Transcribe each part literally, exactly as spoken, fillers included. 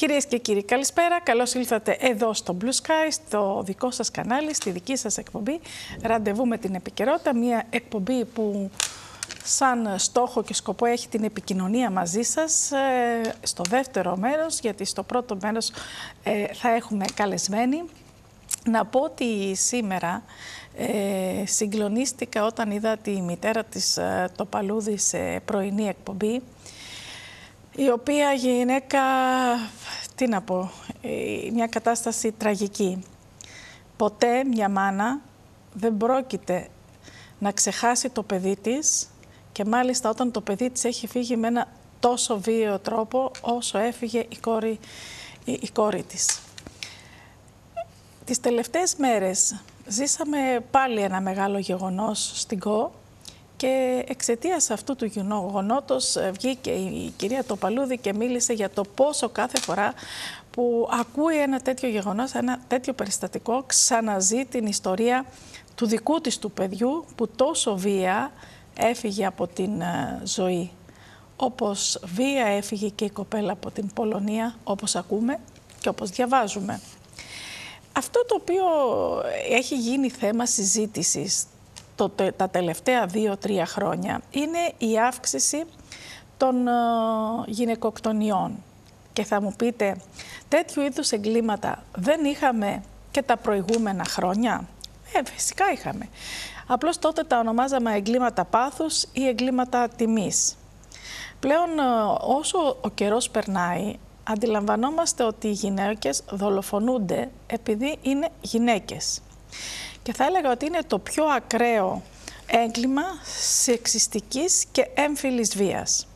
Κυρίες και κύριοι, καλησπέρα. Καλώς ήλθατε εδώ στο Blue Sky, στο δικό σας κανάλι, στη δική σας εκπομπή Ραντεβού με την Επικαιρότητα. Μια εκπομπή που σαν στόχο και σκοπό έχει την επικοινωνία μαζί σας ε, στο δεύτερο μέρος, γιατί στο πρώτο μέρος ε, θα έχουμε καλεσμένη. Να πω ότι σήμερα ε, συγκλονίστηκα όταν είδα τη μητέρα της ε, Τοπαλούδη σε πρωινή εκπομπή, η οποία γυναίκα, τι να πω, μια κατάσταση τραγική. Ποτέ μια μάνα δεν πρόκειται να ξεχάσει το παιδί της και μάλιστα όταν το παιδί της έχει φύγει με ένα τόσο βίαιο τρόπο όσο έφυγε η κόρη, η, η κόρη της. Τις τελευταίες μέρες ζήσαμε πάλι ένα μεγάλο γεγονός στην ΚΟ και εξαιτίας αυτού του γεγονότος βγήκε η κυρία Τοπαλούδη και μίλησε για το πόσο κάθε φορά που ακούει ένα τέτοιο γεγονός, ένα τέτοιο περιστατικό, ξαναζεί την ιστορία του δικού της του παιδιού που τόσο βία έφυγε από την ζωή. Όπως βία έφυγε και η κοπέλα από την Πολωνία, όπως ακούμε και όπως διαβάζουμε. Αυτό το οποίο έχει γίνει θέμα συζήτησης το, τα τελευταία δύο-τρία χρόνια είναι η αύξηση των uh, γυναικοκτονιών. Και θα μου πείτε, τέτοιου είδους εγκλήματα δεν είχαμε και τα προηγούμενα χρόνια? Ε, φυσικά είχαμε. Απλώς τότε τα ονομάζαμε εγκλήματα πάθους ή εγκλήματα τιμής. Πλέον όσο ο καιρός περνάει, αντιλαμβανόμαστε ότι οι γυναίκες δολοφονούνται επειδή είναι γυναίκες. Και θα έλεγα ότι είναι το πιο ακραίο έγκλημα σεξιστικής και έμφυλης βίας.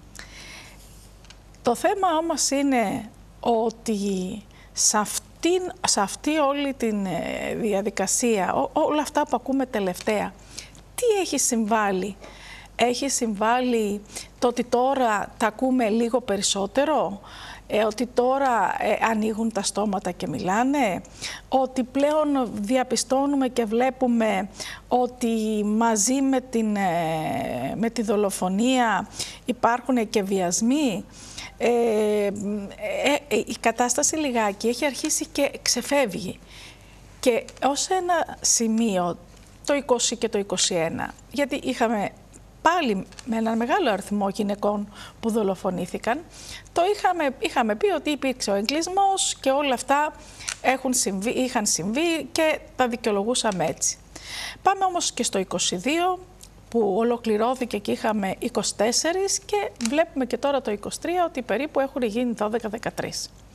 Το θέμα όμως είναι ότι σε, αυτήν, σε αυτή όλη τη διαδικασία, ό, όλα αυτά που ακούμε τελευταία, τι έχει συμβάλει? Έχει συμβάλει το ότι τώρα τα ακούμε λίγο περισσότερο, ε, ότι τώρα ε, ανοίγουν τα στόματα και μιλάνε, ότι πλέον διαπιστώνουμε και βλέπουμε ότι μαζί με, την, ε, με τη δολοφονία υπάρχουν και βιασμοί. Ε, ε, ε, η κατάσταση λιγάκι έχει αρχίσει και ξεφεύγει. Και ως ένα σημείο, το είκοσι και το είκοσι ένα, γιατί είχαμε πάλι με έναν μεγάλο αριθμό γυναικών που δολοφονήθηκαν, το είχαμε, είχαμε πει ότι υπήρξε ο εγκλισμός και όλα αυτά έχουν συμβεί, είχαν συμβεί και τα δικαιολογούσαμε έτσι. Πάμε όμως και στο είκοσι δύο που ολοκληρώθηκε και είχαμε είκοσι τέσσερα και βλέπουμε και τώρα το είκοσι τρία ότι περίπου έχουν γίνει δώδεκα δεκατρία.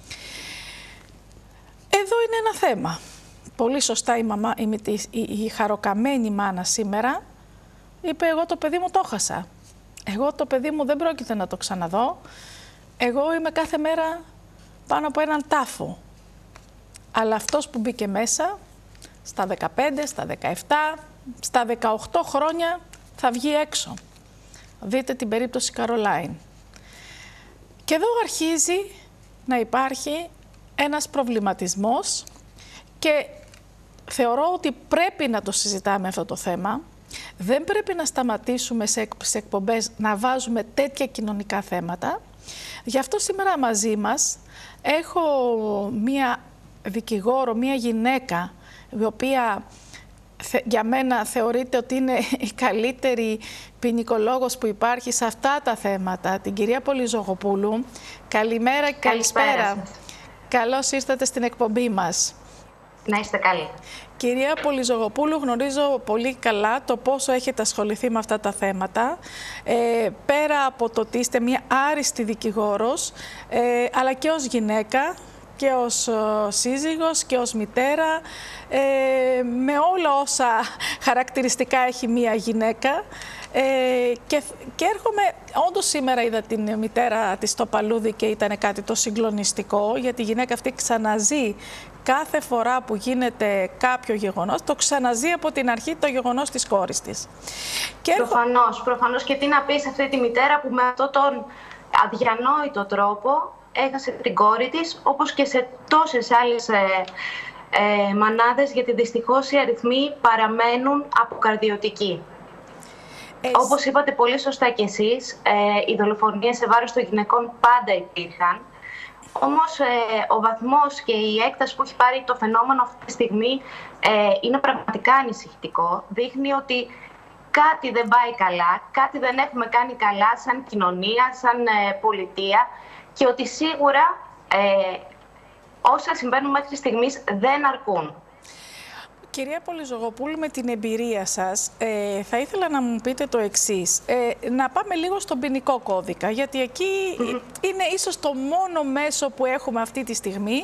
Εδώ είναι ένα θέμα. Πολύ σωστά η, μαμά, η, η, η χαροκαμένη μάνα σήμερα είπε, εγώ το παιδί μου το έχασα. Εγώ το παιδί μου δεν πρόκειται να το ξαναδώ. Εγώ είμαι κάθε μέρα πάνω από έναν τάφο. Αλλά αυτός που μπήκε μέσα στα δεκαπέντε, στα δεκαεπτά, στα δεκαοκτώ χρόνια θα βγει έξω. Δείτε την περίπτωση Καρολάιν. Και εδώ αρχίζει να υπάρχει ένας προβληματισμός και θεωρώ ότι πρέπει να το συζητάμε αυτό το θέμα. Δεν πρέπει να σταματήσουμε σε εκπομπές να βάζουμε τέτοια κοινωνικά θέματα. Γι' αυτό σήμερα μαζί μας έχω μία δικηγόρο, μία γυναίκα, η οποία για μένα θεωρείται ότι είναι η καλύτερη ποινικολόγος που υπάρχει σε αυτά τα θέματα, την κυρία Πολυζογοπούλου. Καλημέρα και καλησπέρα. καλησπέρα. Καλώς ήρθατε στην εκπομπή μας. Να είστε καλοί. Κυρία Πολυζογοπούλου, γνωρίζω πολύ καλά το πόσο έχετε ασχοληθεί με αυτά τα θέματα. Ε, πέρα από το ότι είστε μια άριστη δικηγόρος, ε, αλλά και ως γυναίκα, και ως ο, σύζυγος και ως μητέρα, ε, με όλα όσα χαρακτηριστικά έχει μία γυναίκα. Ε, και, και έρχομαι, όντως σήμερα είδα την μητέρα της Τοπαλούδη και ήταν κάτι το συγκλονιστικό, γιατί η γυναίκα αυτή ξαναζεί κάθε φορά που γίνεται κάποιο γεγονός, το ξαναζεί από την αρχή το γεγονός της κόρης της. Και προφανώς, προφανώς και τι να πει σε αυτή τη μητέρα που με αυτόν τον αδιανόητο τρόπο έχασε την κόρη της, όπως και σε τόσες άλλες ε, ε, μανάδες, γιατί δυστυχώς οι αριθμοί παραμένουν αποκαρδιωτικοί. Εσύ. Όπως είπατε πολύ σωστά κι εσείς, ε, οι δολοφονίες σε βάρος των γυναικών πάντα υπήρχαν. Όμως ε, ο βαθμός και η έκταση που έχει πάρει το φαινόμενο αυτή τη στιγμή ε, είναι πραγματικά ανησυχητικό. Δείχνει ότι κάτι δεν πάει καλά, κάτι δεν έχουμε κάνει καλά σαν κοινωνία, σαν ε, πολιτεία και ότι σίγουρα ε, όσα συμβαίνουν μέχρι στιγμής δεν αρκούν. Κυρία Πολυζωγοπούλου, με την εμπειρία σας, ε, θα ήθελα να μου πείτε το εξής. Ε, να πάμε λίγο στον ποινικό κώδικα, γιατί εκεί mm-hmm. είναι ίσως το μόνο μέσο που έχουμε αυτή τη στιγμή.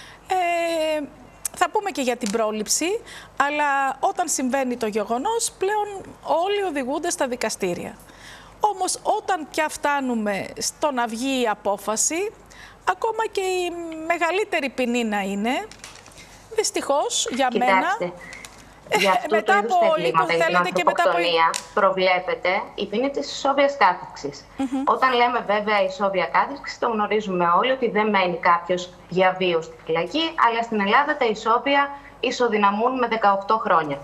Ε, θα πούμε και για την πρόληψη, αλλά όταν συμβαίνει το γεγονός, πλέον όλοι οδηγούνται στα δικαστήρια. Όμως, όταν πια φτάνουμε στο να βγει η απόφαση, ακόμα και η μεγαλύτερη ποινή να είναι, δυστυχώς για Κοιτάξτε, μένα, για αυτό μετά το από λίγο θέλετε και μετά από προβλέπεται η ποινή της ισόβιας κάθριξης. Mm-hmm. Όταν λέμε βέβαια ισόβια κάθριξη, το γνωρίζουμε όλοι ότι δεν μένει κάποιος διαβίως στη φυλακή, αλλά στην Ελλάδα τα ισόβια ισοδυναμούν με δεκαοκτώ χρόνια.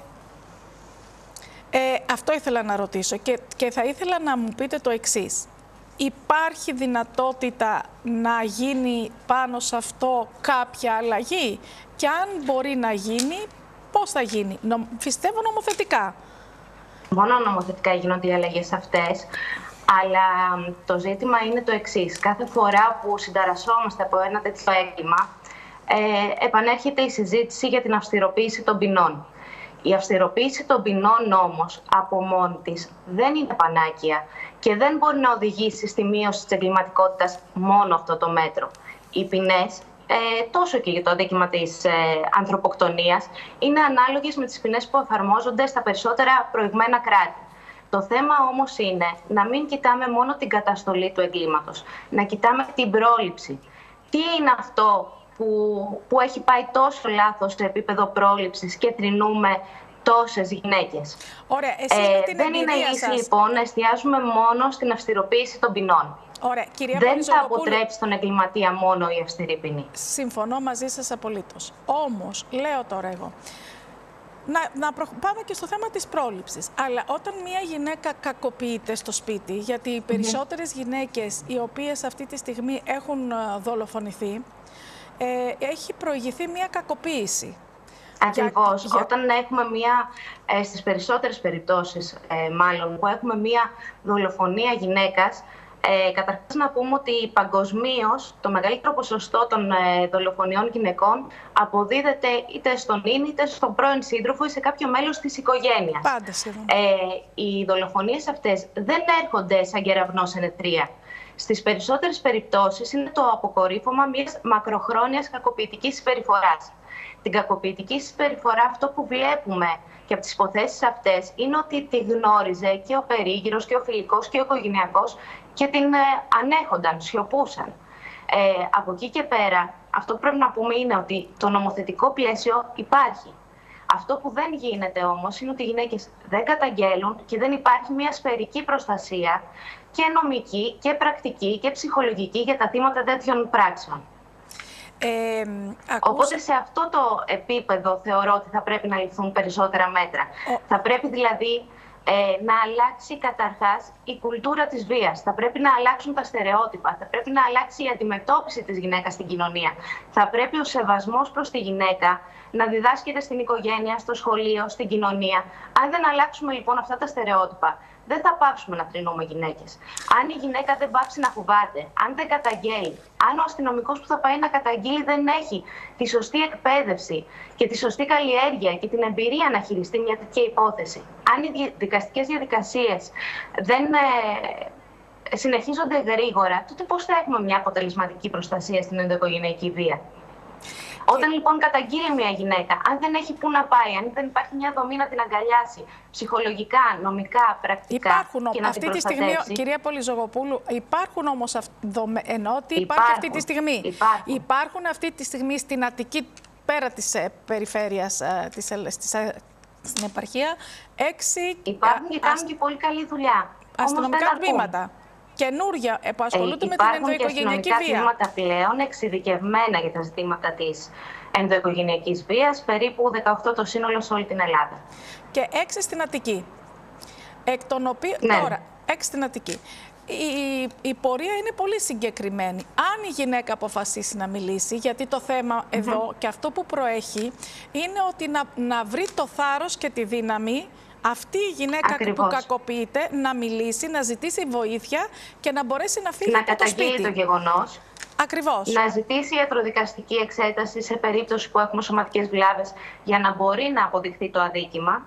Ε, αυτό ήθελα να ρωτήσω και, και θα ήθελα να μου πείτε το εξής. Υπάρχει δυνατότητα να γίνει πάνω σε αυτό κάποια αλλαγή και αν μπορεί να γίνει, πώς θα γίνει? Νο, πιστεύω νομοθετικά. Μόνο νομοθετικά γίνονται οι αλλαγές αυτές, αλλά το ζήτημα είναι το εξής. Κάθε φορά που συνταρασσόμαστε από ένα τέτοιο έγκλημα, ε, επανέρχεται η συζήτηση για την αυστηροποίηση των ποινών. Η αυστηροποίηση των ποινών όμως από μόνη της δεν είναι πανάκια και δεν μπορεί να οδηγήσει στη μείωση της εγκληματικότητας μόνο αυτό το μέτρο. Οι ποινές, ε, τόσο και για το αδίκημα της ε, ανθρωποκτονίας, είναι ανάλογες με τις ποινές που εφαρμόζονται στα περισσότερα προηγμένα κράτη. Το θέμα όμως είναι να μην κοιτάμε μόνο την καταστολή του εγκλήματος, να κοιτάμε την πρόληψη. Τι είναι αυτό Που, που έχει πάει τόσο λάθος σε επίπεδο πρόληψης και τρινούμε τόσες γυναίκες. Ωραία, εσείς ε, με την δεν είναι λύση λοιπόν να εστιάζουμε μόνο στην αυστηροποίηση των ποινών. Ωραία, κυρία δεν θα αποτρέψει τον εγκληματία μόνο η αυστηρή ποινή. Συμφωνώ μαζί σας απολύτως. Όμως, λέω τώρα εγώ, να, να προ... πάμε και στο θέμα της πρόληψης. Αλλά όταν μια γυναίκα κακοποιείται στο σπίτι, γιατί οι περισσότερες mm-hmm. γυναίκες οι οποίες αυτή τη στιγμή έχουν δολοφονηθεί, Ε, έχει προηγηθεί μια κακοποίηση. Ακριβώς. Για... Όταν έχουμε μια, ε, στις περισσότερες περιπτώσεις ε, μάλλον, που έχουμε μια δολοφονία γυναίκας, ε, καταρχάς να πούμε ότι παγκοσμίως το μεγαλύτερο ποσοστό των ε, δολοφονιών γυναικών αποδίδεται είτε στον ίν είτε στον πρώην σύντροφο ή σε κάποιο μέλος της οικογένειας. Πάντα σχεδόν. Ε, οι δολοφονίες αυτές δεν έρχονται σαν κεραυνό σε νετρία. Στις περισσότερες περιπτώσεις είναι το αποκορύφωμα μιας μακροχρόνιας κακοποιητικής συμπεριφοράς. Την κακοποιητική συμπεριφορά, αυτό που βλέπουμε και από τις υποθέσεις αυτές, είναι ότι τη γνώριζε και ο περίγυρος και ο φιλικός και ο οικογενειακός και την ε, ανέχονταν, σιωπούσαν. Ε, από εκεί και πέρα, αυτό που πρέπει να πούμε είναι ότι το νομοθετικό πλαίσιο υπάρχει. Αυτό που δεν γίνεται όμως είναι ότι οι γυναίκες δεν καταγγέλουν και δεν υπάρχει μια σφαιρική προστασία και νομική και πρακτική και ψυχολογική για τα θύματα τέτοιων πράξεων. Ε, ακούσα... Οπότε σε αυτό το επίπεδο θεωρώ ότι θα πρέπει να ληφθούν περισσότερα μέτρα. Ο... Θα πρέπει δηλαδή ε, να αλλάξει καταρχάς η κουλτούρα της βίας. Θα πρέπει να αλλάξουν τα στερεότυπα. Θα πρέπει να αλλάξει η αντιμετώπιση της γυναίκας στην κοινωνία. Θα πρέπει ο σεβασμός προς τη γυναίκα να διδάσκεται στην οικογένεια, στο σχολείο, στην κοινωνία. Αν δεν αλλάξουμε λοιπόν αυτά τα στερεότυπα, δεν θα πάψουμε να τρινούμε γυναίκες. Αν η γυναίκα δεν πάψει να φοβάται, αν δεν καταγγέλει, αν ο αστυνομικός που θα πάει να καταγγείλει δεν έχει τη σωστή εκπαίδευση και τη σωστή καλλιέργεια και την εμπειρία να χειριστεί μια τέτοια υπόθεση, αν οι δικαστικές διαδικασίες δεν ε, συνεχίζονται γρήγορα, τότε πώς θα έχουμε μια αποτελεσματική προστασία στην ενδοοικογενειακή βία? Όταν λοιπόν καταγγείλει μια γυναίκα, αν δεν έχει πού να πάει, αν δεν υπάρχει μια δομή να την αγκαλιάσει, ψυχολογικά, νομικά, πρακτικά υπάρχουν, και να αυτή την τη στιγμή, κυρία Πολυζωγοπούλου, υπάρχουν όμως, ενώ ότι υπάρχει αυτή τη στιγμή. Υπάρχουν. υπάρχουν αυτή τη στιγμή στην Αττική, πέρα της ε, περιφέρειας, ε, της, της, ε, στην επαρχία, έξι... Υπάρχουν και κάνουν α, και πολύ καλή δουλειά. Αστυνομικά τμήματα. Καινούρια που ασχολούνται ε, με την ενδοοικογενειακή βία. Υπάρχουν και αστυνομικά τμήματα πλέον εξειδικευμένα για τα ζητήματα της ενδοοικογενειακής βίας, περίπου δεκαοκτώ το σύνολο σε όλη την Ελλάδα. Και έξι στην Αττική. Εκ των οποίων, ναι. Τώρα, έξι στην Αττική. η, η πορεία είναι πολύ συγκεκριμένη. Αν η γυναίκα αποφασίσει να μιλήσει, γιατί το θέμα mm-hmm. εδώ και αυτό που προέχει είναι ότι να, να βρει το θάρρος και τη δύναμη αυτή η γυναίκα Ακριβώς. που κακοποιείται να μιλήσει, να ζητήσει βοήθεια και να μπορέσει να φύγει να από το σπίτι. Να καταγγείλει το γεγονός. Ακριβώς. Να ζητήσει ιατροδικαστική εξέταση σε περίπτωση που έχουμε σωματικές βλάβες για να μπορεί να αποδειχθεί το αδίκημα.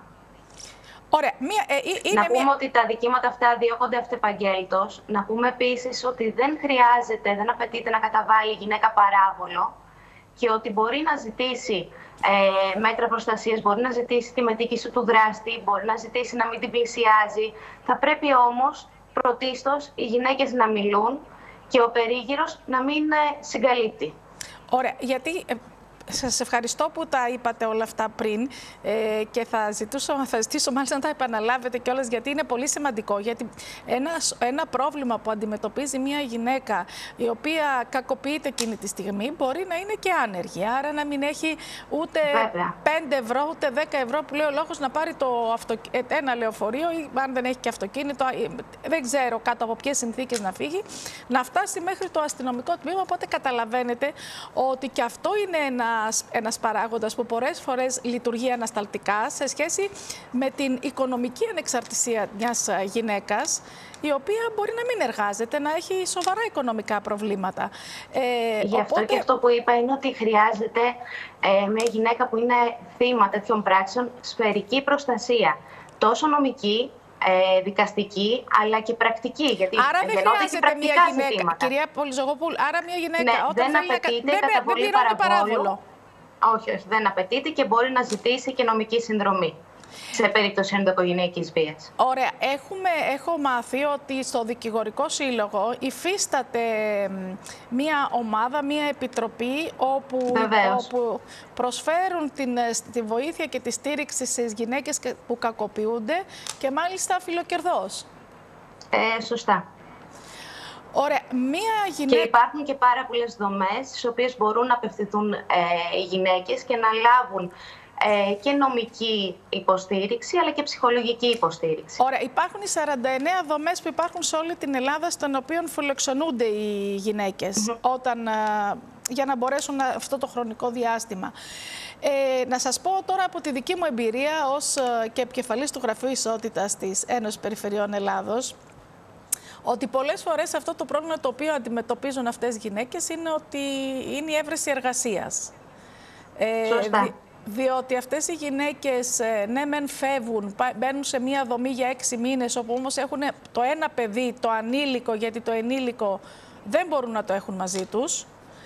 Ωραία. Μία, ε, είναι να πούμε μία... ότι τα δικήματα αυτά διώκονται αυτεπαγγέλτος. Να πούμε επίσης ότι δεν χρειάζεται, δεν απαιτείται να καταβάλει η γυναίκα παράβολο και ότι μπορεί να ζητήσει ε, μέτρα προστασίας, μπορεί να ζητήσει τη μετοίκηση του δράστη, μπορεί να ζητήσει να μην την πλησιάζει. Θα πρέπει όμως πρωτίστως οι γυναίκες να μιλούν και ο περίγυρος να μην ε, συγκαλύπτει. Ωραία, γιατί... Ε... Σας ευχαριστώ που τα είπατε όλα αυτά πριν ε, και θα, ζητήσω, θα ζητήσω μάλιστα να τα επαναλάβετε κιόλας, γιατί είναι πολύ σημαντικό. Γιατί ένα, ένα πρόβλημα που αντιμετωπίζει μια γυναίκα η οποία κακοποιείται εκείνη τη στιγμή μπορεί να είναι και άνεργη. Άρα να μην έχει ούτε Βέβαια. πέντε ευρώ ούτε δέκα ευρώ που λέει ο λόγος να πάρει το αυτο, ένα λεωφορείο ή αν δεν έχει και αυτοκίνητο, δεν ξέρω κάτω από ποιες συνθήκες να φύγει, να φτάσει μέχρι το αστυνομικό τμήμα. Οπότε καταλαβαίνετε ότι και αυτό είναι ένα ένας παράγοντας που πολλές φορές λειτουργεί ανασταλτικά σε σχέση με την οικονομική ανεξαρτησία μιας γυναίκας, η οποία μπορεί να μην εργάζεται, να έχει σοβαρά οικονομικά προβλήματα. Ε, Γι' αυτό οπότε... και αυτό που είπα είναι ότι χρειάζεται ε, μια γυναίκα που είναι θύμα τέτοιων πράξεων σφαιρική προστασία, τόσο νομική, Ε, δικαστική, αλλά και πρακτική. Γιατί άρα δεν χρειάζεται μια γυναίκα, ζητήματα. Κυρία Πολυζογοπούλου, άρα μια γυναίκα ναι, όταν δεν θέλει απαιτείται να... καταβολή παραβόλου. Όχι, όχι, δεν απαιτείται και μπορεί να ζητήσει και νομική συνδρομή σε περίπτωση ενδοοικογενειακής βίας. Ωραία. Έχουμε, έχω μάθει ότι στο Δικηγορικό Σύλλογο υφίσταται μία ομάδα, μία επιτροπή όπου, όπου προσφέρουν την, τη βοήθεια και τη στήριξη στις γυναίκες που κακοποιούνται και μάλιστα φιλοκερδώς. Ε, σωστά. Ωραία. Μία γυναίκα... Και υπάρχουν και πάρα πολλές δομές στις οποίες μπορούν να απευθυνθούν ε, οι γυναίκες και να λάβουν ε, και νομική υποστήριξη αλλά και ψυχολογική υποστήριξη. Ωραία. Υπάρχουν οι σαράντα εννέα δομές που υπάρχουν σε όλη την Ελλάδα, στον οποίο φιλοξενούνται οι γυναίκες mm-hmm. όταν, ε, για να μπορέσουν να, αυτό το χρονικό διάστημα. Ε, να σας πω τώρα από τη δική μου εμπειρία ως ε, και επικεφαλής του Γραφείου Ισότητας της Ένωσης Περιφερειών Ελλάδος, ότι πολλές φορές αυτό το πρόβλημα το οποίο αντιμετωπίζουν αυτές οι γυναίκες είναι ότι είναι η έβρεση εργασίας. Σωστά. Ε, διότι αυτές οι γυναίκες, ναι μεν φεύγουν, μπαίνουν σε μία δομή για έξι μήνες, όπου όμως έχουν το ένα παιδί, το ανήλικο, γιατί το ενήλικο δεν μπορούν να το έχουν μαζί τους.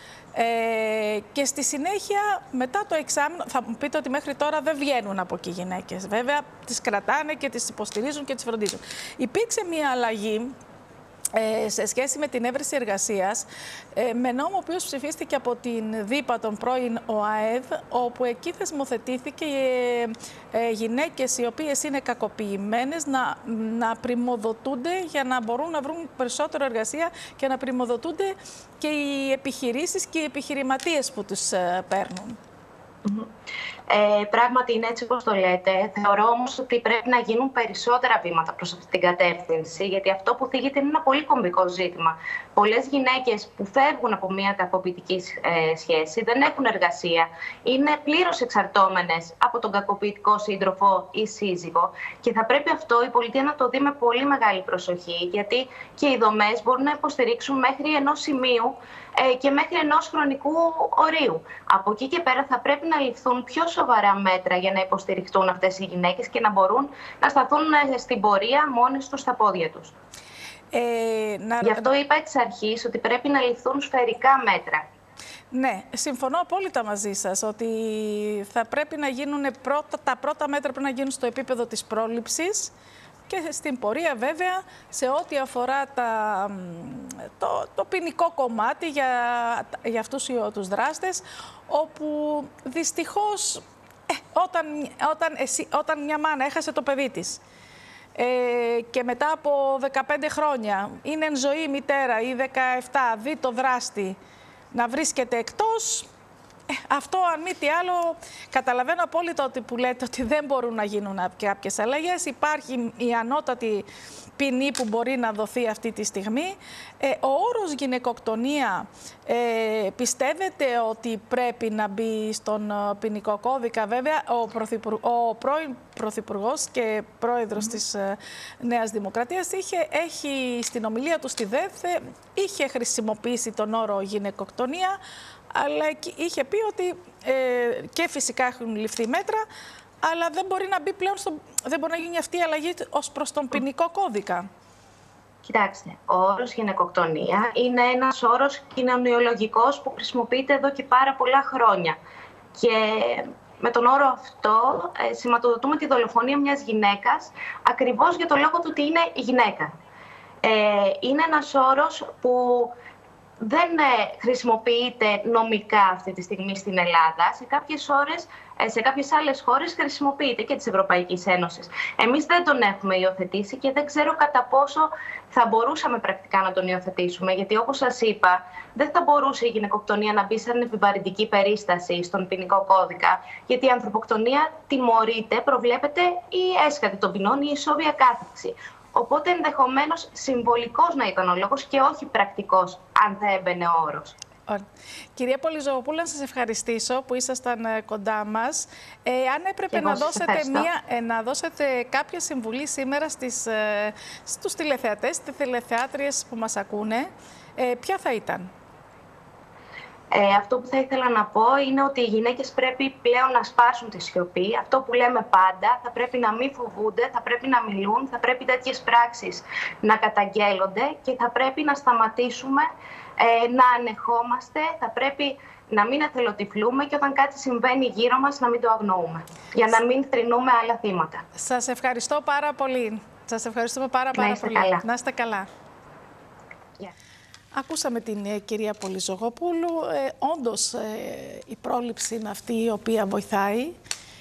Ε, και στη συνέχεια, μετά το εξάμηνο, θα μου πείτε ότι μέχρι τώρα δεν βγαίνουν από εκεί οι γυναίκες. Βέβαια, τις κρατάνε και τις υποστηρίζουν και τις φροντίζουν. Υπήρξε μία αλλαγή Ε, σε σχέση με την έβρεση εργασίας, ε, με νόμο ο οποίος ψηφίστηκε από την ΔΥΠΑ, τον πρώην ΟΑΕΔ, όπου εκεί θεσμοθετήθηκε ε, ε, γυναίκες οι οποίες είναι κακοποιημένες να, να πριμοδοτούνται για να μπορούν να βρουν περισσότερο εργασία και να πριμοδοτούνται και οι επιχειρήσεις και οι επιχειρηματίες που τους ε, παίρνουν. Mm-hmm. Ε, πράγματι είναι έτσι όπως το λέτε. Θεωρώ όμως ότι πρέπει να γίνουν περισσότερα βήματα προς αυτή την κατεύθυνση, γιατί αυτό που θίγεται είναι ένα πολύ κομβικό ζήτημα. Πολλές γυναίκες που φεύγουν από μια κακοποιητική ε, σχέση δεν έχουν εργασία, είναι πλήρως εξαρτώμενες από τον κακοποιητικό σύντροφο ή σύζυγο και θα πρέπει αυτό η πολιτεία να το δει με πολύ μεγάλη προσοχή, γιατί και οι δομές μπορούν να υποστηρίξουν μέχρι ενός σημείου ε, και μέχρι ενός χρονικού ορίου. Από εκεί και πέρα θα πρέπει να ληφθούν πιο σοβαρά μέτρα για να υποστηριχτούν αυτές οι γυναίκες και να μπορούν να σταθούν στην πορεία μόνες τους στα πόδια τους. Ε, να... Γι' αυτό είπα εξ αρχής ότι πρέπει να ληφθούν σφαιρικά μέτρα. Ναι, συμφωνώ απόλυτα μαζί σας ότι θα πρέπει να γίνουν πρώτα, τα πρώτα μέτρα πρέπει να γίνουν στο επίπεδο της πρόληψης και στην πορεία βέβαια σε ό,τι αφορά τα, το, το ποινικό κομμάτι για, για αυτούς τους δράστες, όπου δυστυχώς ε, όταν, όταν, εσύ, όταν μια μάνα έχασε το παιδί της ε, και μετά από δεκαπέντε χρόνια είναι εν ζωή η μητέρα ή δεκαεπτά, δει το δράστη να βρίσκεται εκτός, αυτό, αν μη τι άλλο, καταλαβαίνω απόλυτα ότι που λέτε ότι δεν μπορούν να γίνουν κάποιες αλλαγές. Υπάρχει η ανώτατη ποινή που μπορεί να δοθεί αυτή τη στιγμή. Ε, ο όρος γυναικοκτονία ε, πιστεύετε ότι πρέπει να μπει στον ποινικό κώδικα? Βέβαια, ο, πρωθυπουργ, ο πρώην Πρωθυπουργός και πρόεδρος mm. της ε, Νέας Δημοκρατίας είχε, έχει στην ομιλία του στη ΔΕΘ, είχε χρησιμοποιήσει τον όρο γυναικοκτονία, αλλά είχε πει ότι ε, και φυσικά έχουν ληφθεί μέτρα, αλλά δεν μπορεί να μπει πλέον στο, δεν μπορεί να γίνει αυτή η αλλαγή ως προς τον ποινικό κώδικα. Κοιτάξτε, ο όρος γυναικοκτονία είναι ένας όρος κοινωνιολογικός που χρησιμοποιείται εδώ και πάρα πολλά χρόνια. Και με τον όρο αυτό ε, σηματοδοτούμε τη δολοφονία μιας γυναίκας ακριβώς για το λόγο του ότι είναι γυναίκα. Ε, είναι ένας όρος που δεν χρησιμοποιείται νομικά αυτή τη στιγμή στην Ελλάδα. Σε κάποιες ώρες, σε κάποιες άλλες χώρες χρησιμοποιείται και της Ευρωπαϊκής Ένωσης. Εμείς δεν τον έχουμε υιοθετήσει και δεν ξέρω κατά πόσο θα μπορούσαμε πρακτικά να τον υιοθετήσουμε. Γιατί όπως σας είπα, δεν θα μπορούσε η γυναικοκτονία να μπει σαν επιβαρυντική περίσταση στον ποινικό κώδικα. Γιατί η ανθρωποκτονία τιμωρείται, προβλέπεται η έσχατη των ποινών, η ισόβια κάθεξη. Οπότε ενδεχομένως συμβολικός να ήταν ο λόγος και όχι πρακτικός, αν θα έμπαινε ο όρος. Κυρία Πολυζωγοπούλου, να σας ευχαριστήσω που ήσασταν κοντά μας. Ε, αν έπρεπε να δώσετε, μία, ε, να δώσετε κάποια συμβουλή σήμερα στις, ε, στους τηλεθεατές, στις τηλεθεάτριες που μας ακούνε, ε, ποια θα ήταν? Ε, αυτό που θα ήθελα να πω είναι ότι οι γυναίκες πρέπει πλέον να σπάσουν τη σιωπή. Αυτό που λέμε πάντα, θα πρέπει να μην φοβούνται, θα πρέπει να μιλούν, θα πρέπει τέτοιες πράξεις να καταγγέλλονται και θα πρέπει να σταματήσουμε ε, να ανεχόμαστε, θα πρέπει να μην εθελοτυφλούμε και όταν κάτι συμβαίνει γύρω μας να μην το αγνοούμε, για να μην θρηνούμε άλλα θύματα. Σας ευχαριστώ πάρα πολύ. Σας ευχαριστούμε πάρα, πάρα να είστε πολύ. Καλά. Να είστε καλά. Yeah. Ακούσαμε την ε, κυρία Πολυζωγοπούλου. Ε, όντως ε, η πρόληψη είναι αυτή η οποία βοηθάει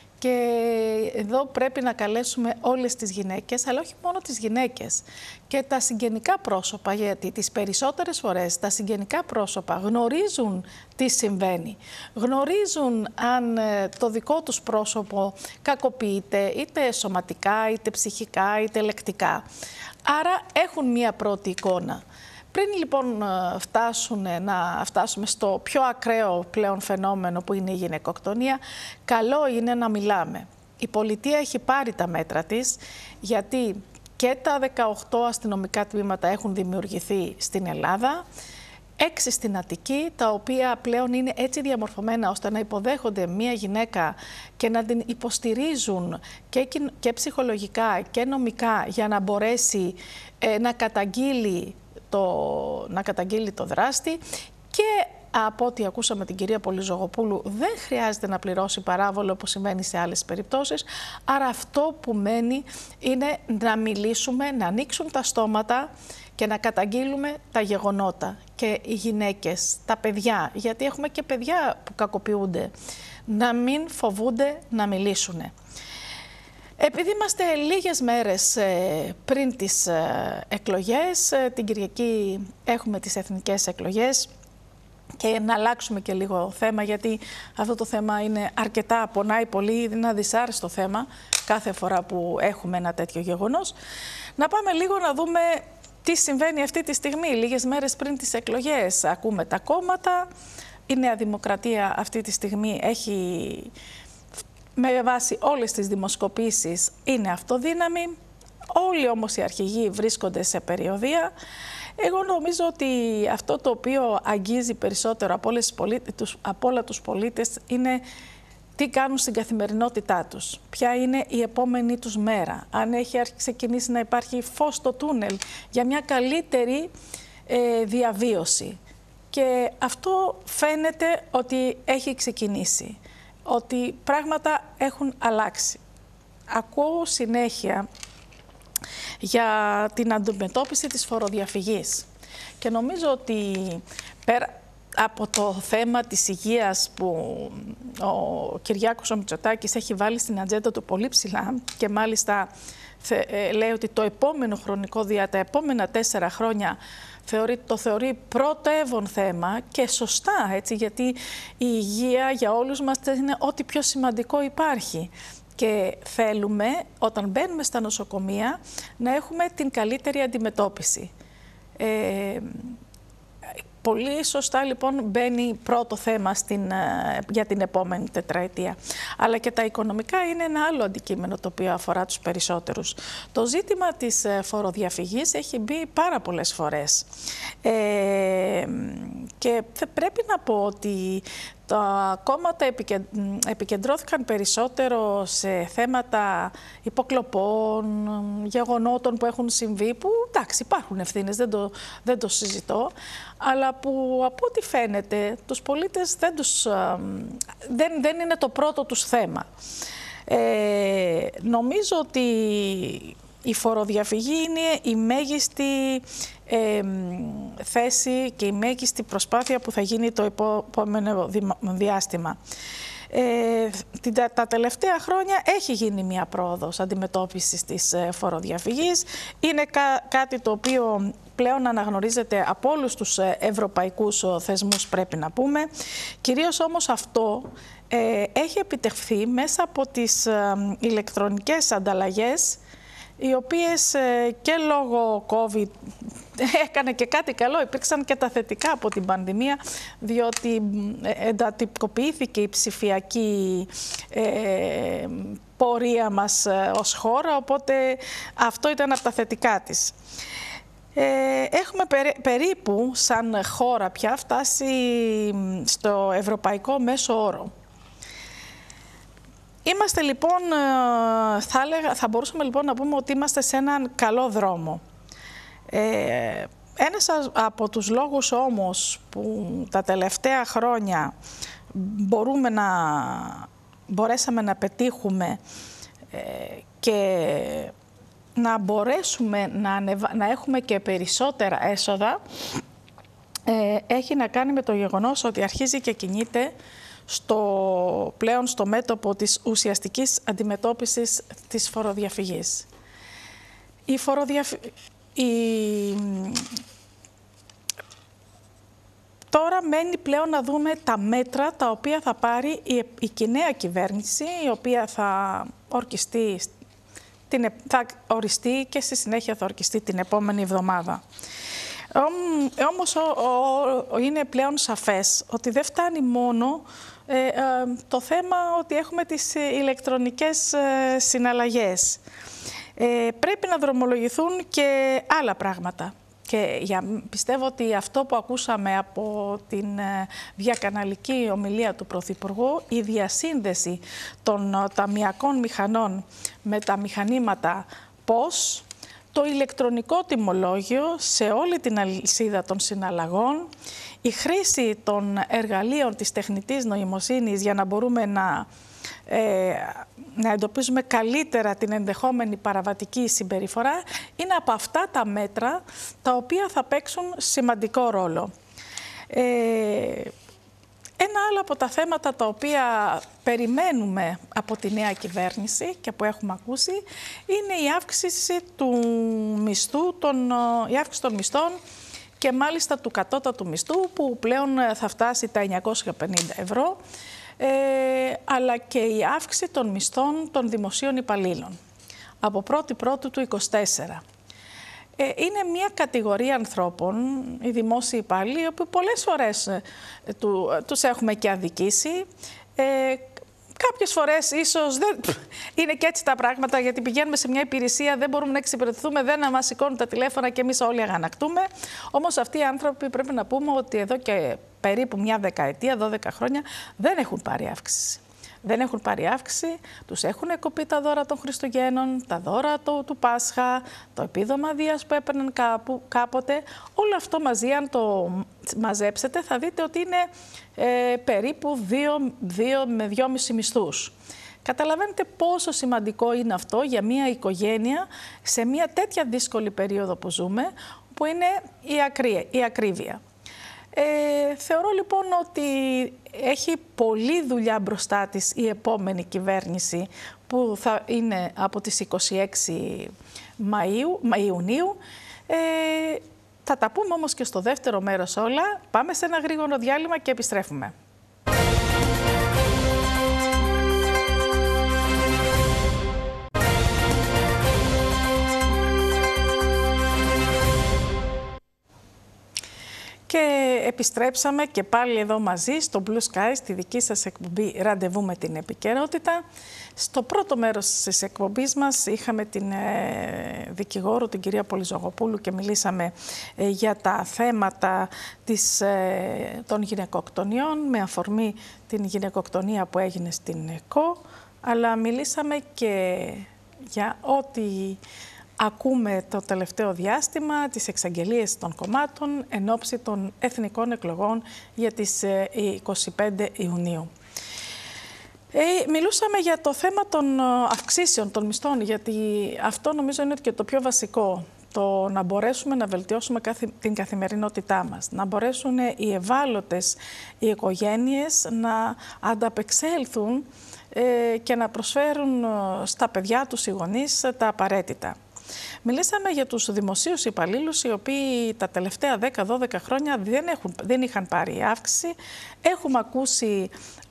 και εδώ πρέπει να καλέσουμε όλες τις γυναίκες, αλλά όχι μόνο τις γυναίκες, και τα συγγενικά πρόσωπα, γιατί τις περισσότερες φορές τα συγγενικά πρόσωπα γνωρίζουν τι συμβαίνει. Γνωρίζουν αν ε, το δικό τους πρόσωπο κακοποιείται είτε σωματικά, είτε ψυχικά, είτε λεκτικά. Άρα έχουν μία πρώτη εικόνα. Πριν λοιπόν φτάσουν, να φτάσουμε στο πιο ακραίο πλέον φαινόμενο που είναι η γυναικοκτονία, καλό είναι να μιλάμε. Η πολιτεία έχει πάρει τα μέτρα της, γιατί και τα δεκαοκτώ αστυνομικά τμήματα έχουν δημιουργηθεί στην Ελλάδα, έξι στην Αττική, τα οποία πλέον είναι έτσι διαμορφωμένα ώστε να υποδέχονται μία γυναίκα και να την υποστηρίζουν και, και ψυχολογικά και νομικά για να μπορέσει ε, να καταγγείλει Το, να καταγγείλει το δράστη, και από ό,τι ακούσαμε την κυρία Πολυζωγοπούλου δεν χρειάζεται να πληρώσει παράβολο όπως συμβαίνει σε άλλες περιπτώσεις. Άρα αυτό που μένει είναι να μιλήσουμε, να ανοίξουν τα στόματα και να καταγγείλουμε τα γεγονότα. Και οι γυναίκες, τα παιδιά, γιατί έχουμε και παιδιά που κακοποιούνται, να μην φοβούνται να μιλήσουν. Επειδή είμαστε λίγες μέρες πριν τις εκλογές, την Κυριακή έχουμε τις εθνικές εκλογές, και να αλλάξουμε και λίγο θέμα, γιατί αυτό το θέμα είναι αρκετά, πονάει πολύ, είναι ένα δυσάρεστο θέμα κάθε φορά που έχουμε ένα τέτοιο γεγονός. Να πάμε λίγο να δούμε τι συμβαίνει αυτή τη στιγμή, λίγες μέρες πριν τις εκλογές. Ακούμε τα κόμματα, η Νέα Δημοκρατία αυτή τη στιγμή έχει, με βάση όλες τις δημοσκοπήσεις, είναι αυτοδύναμη. Όλοι όμως οι αρχηγοί βρίσκονται σε περιοδεία. Εγώ νομίζω ότι αυτό το οποίο αγγίζει περισσότερο από, όλες τις πολίτες, τους, από όλα τους πολίτες είναι τι κάνουν στην καθημερινότητά τους. Ποια είναι η επόμενη τους μέρα. Αν έχει ξεκινήσει να υπάρχει φως στο τούνελ για μια καλύτερη ε, διαβίωση. Και αυτό φαίνεται ότι έχει ξεκινήσει. Ότι πράγματα έχουν αλλάξει. Ακούω συνέχεια για την αντιμετώπιση της φοροδιαφυγής. Και νομίζω ότι πέρα, από το θέμα της υγείας που ο Κυριάκος ο Μητσοτάκης έχει βάλει στην ατζέντα του πολύ ψηλά και μάλιστα λέει ότι το επόμενο χρονικό διά, τα επόμενα τέσσερα χρόνια θεωρεί, το θεωρεί πρωτεύον θέμα και σωστά, έτσι, γιατί η υγεία για όλους μας είναι ό,τι πιο σημαντικό υπάρχει. Και θέλουμε όταν μπαίνουμε στα νοσοκομεία να έχουμε την καλύτερη αντιμετώπιση. Ε, Πολύ σωστά λοιπόν μπαίνει πρώτο θέμα στην, για την επόμενη τετραετία. Αλλά και τα οικονομικά είναι ένα άλλο αντικείμενο το οποίο αφορά τους περισσότερους. Το ζήτημα της φοροδιαφυγής έχει μπει πάρα πολλές φορές. Ε, και πρέπει να πω ότι τα κόμματα επικεντρώθηκαν περισσότερο σε θέματα υποκλοπών, γεγονότων που έχουν συμβεί, που εντάξει υπάρχουν ευθύνες, δεν το, δεν το συζητώ, αλλά που από ό,τι φαίνεται τους πολίτες δεν, τους, δεν, δεν είναι το πρώτο τους θέμα. Ε, νομίζω ότι η φοροδιαφυγή είναι η μέγιστη ε, θέση και η μέγιστη προσπάθεια που θα γίνει το επόμενο διάστημα. Ε, τα, τα τελευταία χρόνια έχει γίνει μια πρόοδος αντιμετώπισης της ε, φοροδιαφυγής. Είναι κα, κάτι το οποίο πλέον αναγνωρίζεται από όλους τους ε, ευρωπαϊκούς ε, θεσμούς, πρέπει να πούμε. Κυρίως όμως αυτό ε, έχει επιτευχθεί μέσα από τις ε, ηλεκτρονικές ανταλλαγές, οι οποίες ε, και λόγω COVID έκανε και κάτι καλό, υπήρξαν και τα θετικά από την πανδημία, διότι εντατικοποιήθηκε η ψηφιακή ε, πορεία μας ε, ως χώρα, οπότε αυτό ήταν από τα θετικά της. Ε, έχουμε περί, περίπου σαν χώρα πια φτάσει στο ευρωπαϊκό μέσο όρο. Είμαστε λοιπόν, θα, έλεγα, θα μπορούσαμε λοιπόν να πούμε ότι είμαστε σε έναν καλό δρόμο. Ε, ένας από τους λόγους όμως που τα τελευταία χρόνια μπορούμε να, μπορέσαμε να πετύχουμε ε, και να μπορέσουμε να, ανεβα... να έχουμε και περισσότερα έσοδα ε, έχει να κάνει με το γεγονός ότι αρχίζει και κινείται στο, πλέον στο μέτωπο της ουσιαστικής αντιμετώπισης της φοροδιαφυγής. Η φοροδιαφυγή... Η... Τώρα μένει πλέον να δούμε τα μέτρα τα οποία θα πάρει η, η νέα κυβέρνηση, η οποία θα ορκιστεί, την, θα οριστεί και στη συνέχεια θα ορκιστεί την επόμενη εβδομάδα. Όμως ο, ο, είναι πλέον σαφές ότι δεν φτάνει μόνο ε, ε, το θέμα ότι έχουμε τις ηλεκτρονικές ε, συναλλαγές. Ε, πρέπει να δρομολογηθούν και άλλα πράγματα. Και για, πιστεύω ότι αυτό που ακούσαμε από την ε, διακαναλική ομιλία του Πρωθυπουργού, η διασύνδεση των ε, ταμειακών μηχανών με τα μηχανήματα πώς, το ηλεκτρονικό τιμολόγιο σε όλη την αλυσίδα των συναλλαγών, η χρήση των εργαλείων της τεχνητής νοημοσύνης για να μπορούμε να, ε, να εντοπίζουμε καλύτερα την ενδεχόμενη παραβατική συμπεριφορά, είναι από αυτά τα μέτρα τα οποία θα παίξουν σημαντικό ρόλο. Ε, Ένα άλλο από τα θέματα τα οποία περιμένουμε από τη νέα κυβέρνηση και που έχουμε ακούσει είναι η αύξηση του μισθού, των, η αύξηση των μισθών και μάλιστα του κατώτατου μισθού που πλέον θα φτάσει τα εννιακόσια πενήντα ευρώ, ε, αλλά και η αύξηση των μισθών των δημοσίων υπαλλήλων από πρώτη πρώτου του είκοσι τέσσερα. Είναι μια κατηγορία ανθρώπων, οι δημόσιοι υπάλληλοι, που πολλές φορές ε, του, τους έχουμε και αδικήσει. Ε, κάποιες φορές ίσως δεν είναι και έτσι τα πράγματα, γιατί πηγαίνουμε σε μια υπηρεσία, δεν μπορούμε να εξυπηρετηθούμε, δεν μας σηκώνουν τα τηλέφωνα και εμείς όλοι αγανακτούμε. Όμως αυτοί οι άνθρωποι πρέπει να πούμε ότι εδώ και περίπου μια δεκαετία, δώδεκα χρόνια, δεν έχουν πάρει αύξηση. Δεν έχουν πάρει αύξηση, τους έχουν κοπεί τα δώρα των Χριστουγέννων, τα δώρα του, του Πάσχα, το επίδομα Δίας που έπαιρναν κάπου, κάποτε. Όλο αυτό μαζί, αν το μαζέψετε, θα δείτε ότι είναι ε, περίπου δύο με δυόμισι μισθούς. Καταλαβαίνετε πόσο σημαντικό είναι αυτό για μια οικογένεια σε μια τέτοια δύσκολη περίοδο που ζούμε, που είναι η, ακρί, η ακρίβεια. Ε, θεωρώ λοιπόν ότι έχει πολλή δουλειά μπροστά της η επόμενη κυβέρνηση που θα είναι από τις είκοσι έξι Μαΐου, Ιουνίου. Ε, θα τα πούμε όμως και στο δεύτερο μέρος όλα. Πάμε σε ένα γρήγορο διάλειμμα και επιστρέφουμε. Και επιστρέψαμε και πάλι εδώ μαζί στο Blue Sky, στη δική σας εκπομπή «Ραντεβού με την επικαιρότητα». Στο πρώτο μέρος της εκπομπής μας είχαμε την ε, δικηγόρο, την κυρία Πολυζογοπούλου, και μιλήσαμε ε, για τα θέματα της, ε, των γυναικοκτονιών με αφορμή την γυναικοκτονία που έγινε στην ΕΚΟ, αλλά μιλήσαμε και για ό,τι ακούμε το τελευταίο διάστημα, τις εξαγγελίες των κομμάτων εν ώψη των εθνικών εκλογών για τις είκοσι πέντε Ιουνίου. Ε, μιλούσαμε για το θέμα των αυξήσεων των μισθών, γιατί αυτό νομίζω είναι και το πιο βασικό. Το να μπορέσουμε να βελτιώσουμε την καθημερινότητά μας, να μπορέσουν οι ευάλωτες οι οικογένειες να ανταπεξέλθουν ε, και να προσφέρουν στα παιδιά τους οι γονείς τα απαραίτητα. Μιλήσαμε για τους δημοσίους υπαλλήλους, οι οποίοι τα τελευταία δέκα δώδεκα χρόνια δεν, έχουν, δεν είχαν πάρει αύξηση. Έχουμε ακούσει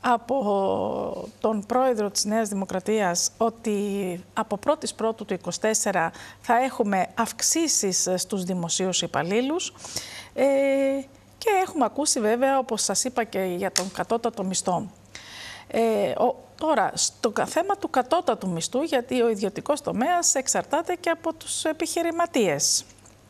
από τον πρόεδρο της Νέας Δημοκρατίας ότι από πρώτη Πρώτου του είκοσι τέσσερα θα έχουμε αυξήσεις στους δημοσίους υπαλλήλους. Ε, και έχουμε ακούσει βέβαια, όπως σας είπα, και για τον κατώτατο μισθό. Ε, ο, τώρα, στο θέμα του κατώτατου μισθού, γιατί ο ιδιωτικός τομέας εξαρτάται και από τους επιχειρηματίες.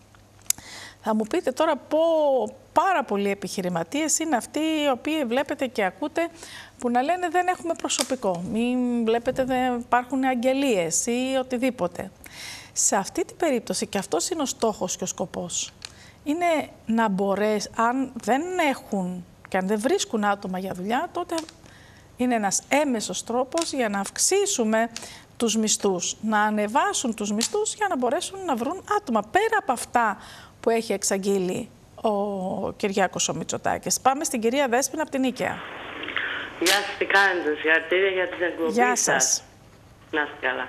Θα μου πείτε τώρα πω πάρα πολλοί επιχειρηματίες είναι αυτοί οι οποίοι βλέπετε και ακούτε που να λένε δεν έχουμε προσωπικό, μην βλέπετε δεν υπάρχουν αγγελίες ή οτιδήποτε. Σε αυτή την περίπτωση, και αυτός είναι ο στόχος και ο σκοπός, είναι να μπορέσει, αν δεν έχουν και αν δεν βρίσκουν άτομα για δουλειά, τότε είναι ένας έμεσος τρόπος για να αυξήσουμε τους μισθούς, να ανεβάσουν τους μισθούς για να μπορέσουν να βρουν άτομα. Πέρα από αυτά που έχει εξαγγείλει ο Κυριάκος ο Μητσοτάκης. Πάμε στην κυρία Δέσποινα από την Νίκαια. Γεια σας, τι κάνετε, συγχαρητήρια για την εκπομπή. Γεια σας. Να είστε καλά.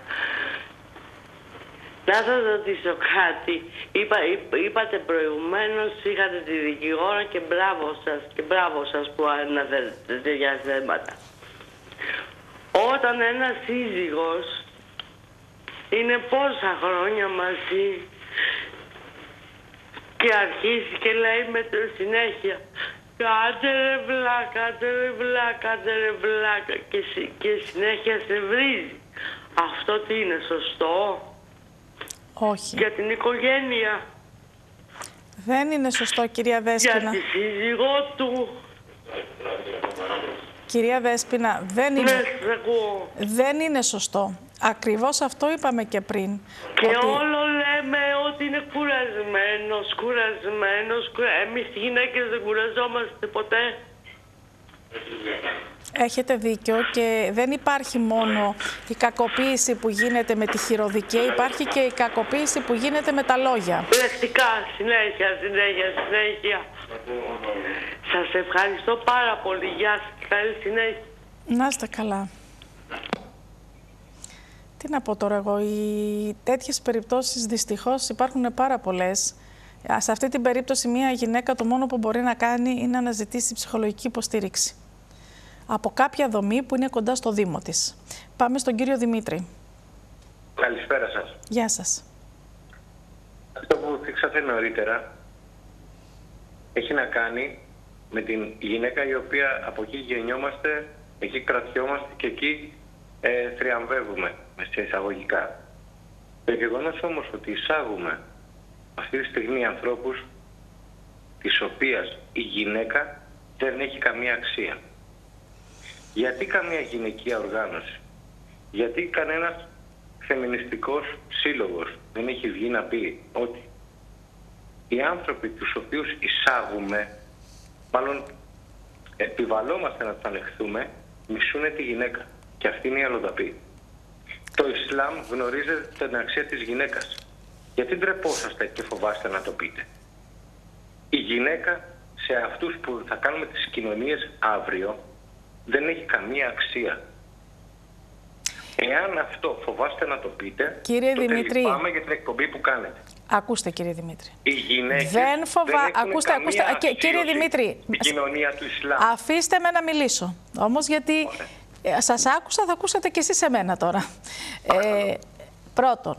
Να σας ρωτήσω κάτι. Είπα, είπα, είπατε προηγουμένως, είχατε τη δικηγόρα και μπράβο σας, και μπράβο σας που αναφέρετε τέτοια θέματα. Όταν ένας σύζυγος είναι πόσα χρόνια μαζί και αρχίσει και λέει με τη συνέχεια «Κάντε ρε βλάκα, κάντε ρε βλάκα, κάντε ρε βλάκα» και, και συνέχεια σε βρίζει. Αυτό τι είναι σωστό? Όχι. Για την οικογένεια. Δεν είναι σωστό, κυρία Δέσποινα. Για τη σύζυγό του. Κυρία Δέσποινα, δεν είναι, ναι, δεν είναι σωστό. Ακριβώς αυτό είπαμε και πριν. Και ότι... όλο λέμε ότι είναι κουρασμένος, κουρασμένος. Εμείς οι γυναίκες δεν κουραζόμαστε ποτέ. Έχετε δίκιο, και δεν υπάρχει μόνο η κακοποίηση που γίνεται με τη χειροδικία, υπάρχει και η κακοποίηση που γίνεται με τα λόγια. Πρακτικά, συνέχεια, συνέχεια, συνέχεια. Σας ευχαριστώ πάρα πολύ. Γεια σας και καλή συνέχεια. Να είστε καλά. Τι να πω τώρα εγώ, οι τέτοιες περιπτώσεις δυστυχώς υπάρχουν πάρα πολλές. Σε αυτή την περίπτωση μια γυναίκα το μόνο που μπορεί να κάνει είναι να ζητήσει ψυχολογική υποστήριξη από κάποια δομή που είναι κοντά στο Δήμο της. Πάμε στον κύριο Δημήτρη. Καλησπέρα σας. Γεια σας. Αυτό που θίξατε νωρίτερα έχει να κάνει με την γυναίκα η οποία από εκεί γεννιόμαστε, εκεί κρατιόμαστε και εκεί ε, θριαμβεύουμε, σε εισαγωγικά. Το γεγονός όμως ότι εισάγουμε αυτή τη στιγμή ανθρώπους της οποίας η γυναίκα δεν έχει καμία αξία. Γιατί καμία γυναικεία οργάνωση, γιατί κανένας φεμινιστικός σύλλογος δεν έχει βγει να πει ότι οι άνθρωποι τους οποίους εισάγουμε, μάλλον επιβαλόμαστε να τους ανεχθούμε, μισούνε τη γυναίκα. Και αυτή είναι η αλλοδαπή. Το Ισλάμ γνωρίζετε την αξία της γυναίκας. Γιατί ντρεπόσαστε και φοβάστε να το πείτε? Η γυναίκα σε σε αυτούς που θα κάνουμε τις κοινωνίες αύριο δεν έχει καμία αξία. Εάν αυτό φοβάστε να το πείτε, κύριε τότε Δημήτρη, λυπάμαι για την εκπομπή που κάνετε. Ακούστε κύριε Δημήτρη. Οι γυναίκες δεν φοβά... δεν ακούστε, ακούστε, και, κύριε Δημήτρη, στην κοινωνία του Ισλάμ. Αφήστε με να μιλήσω. Όμως γιατί Ωραία. σας άκουσα, θα ακούσετε και εσείς εμένα τώρα. Ε, πρώτον,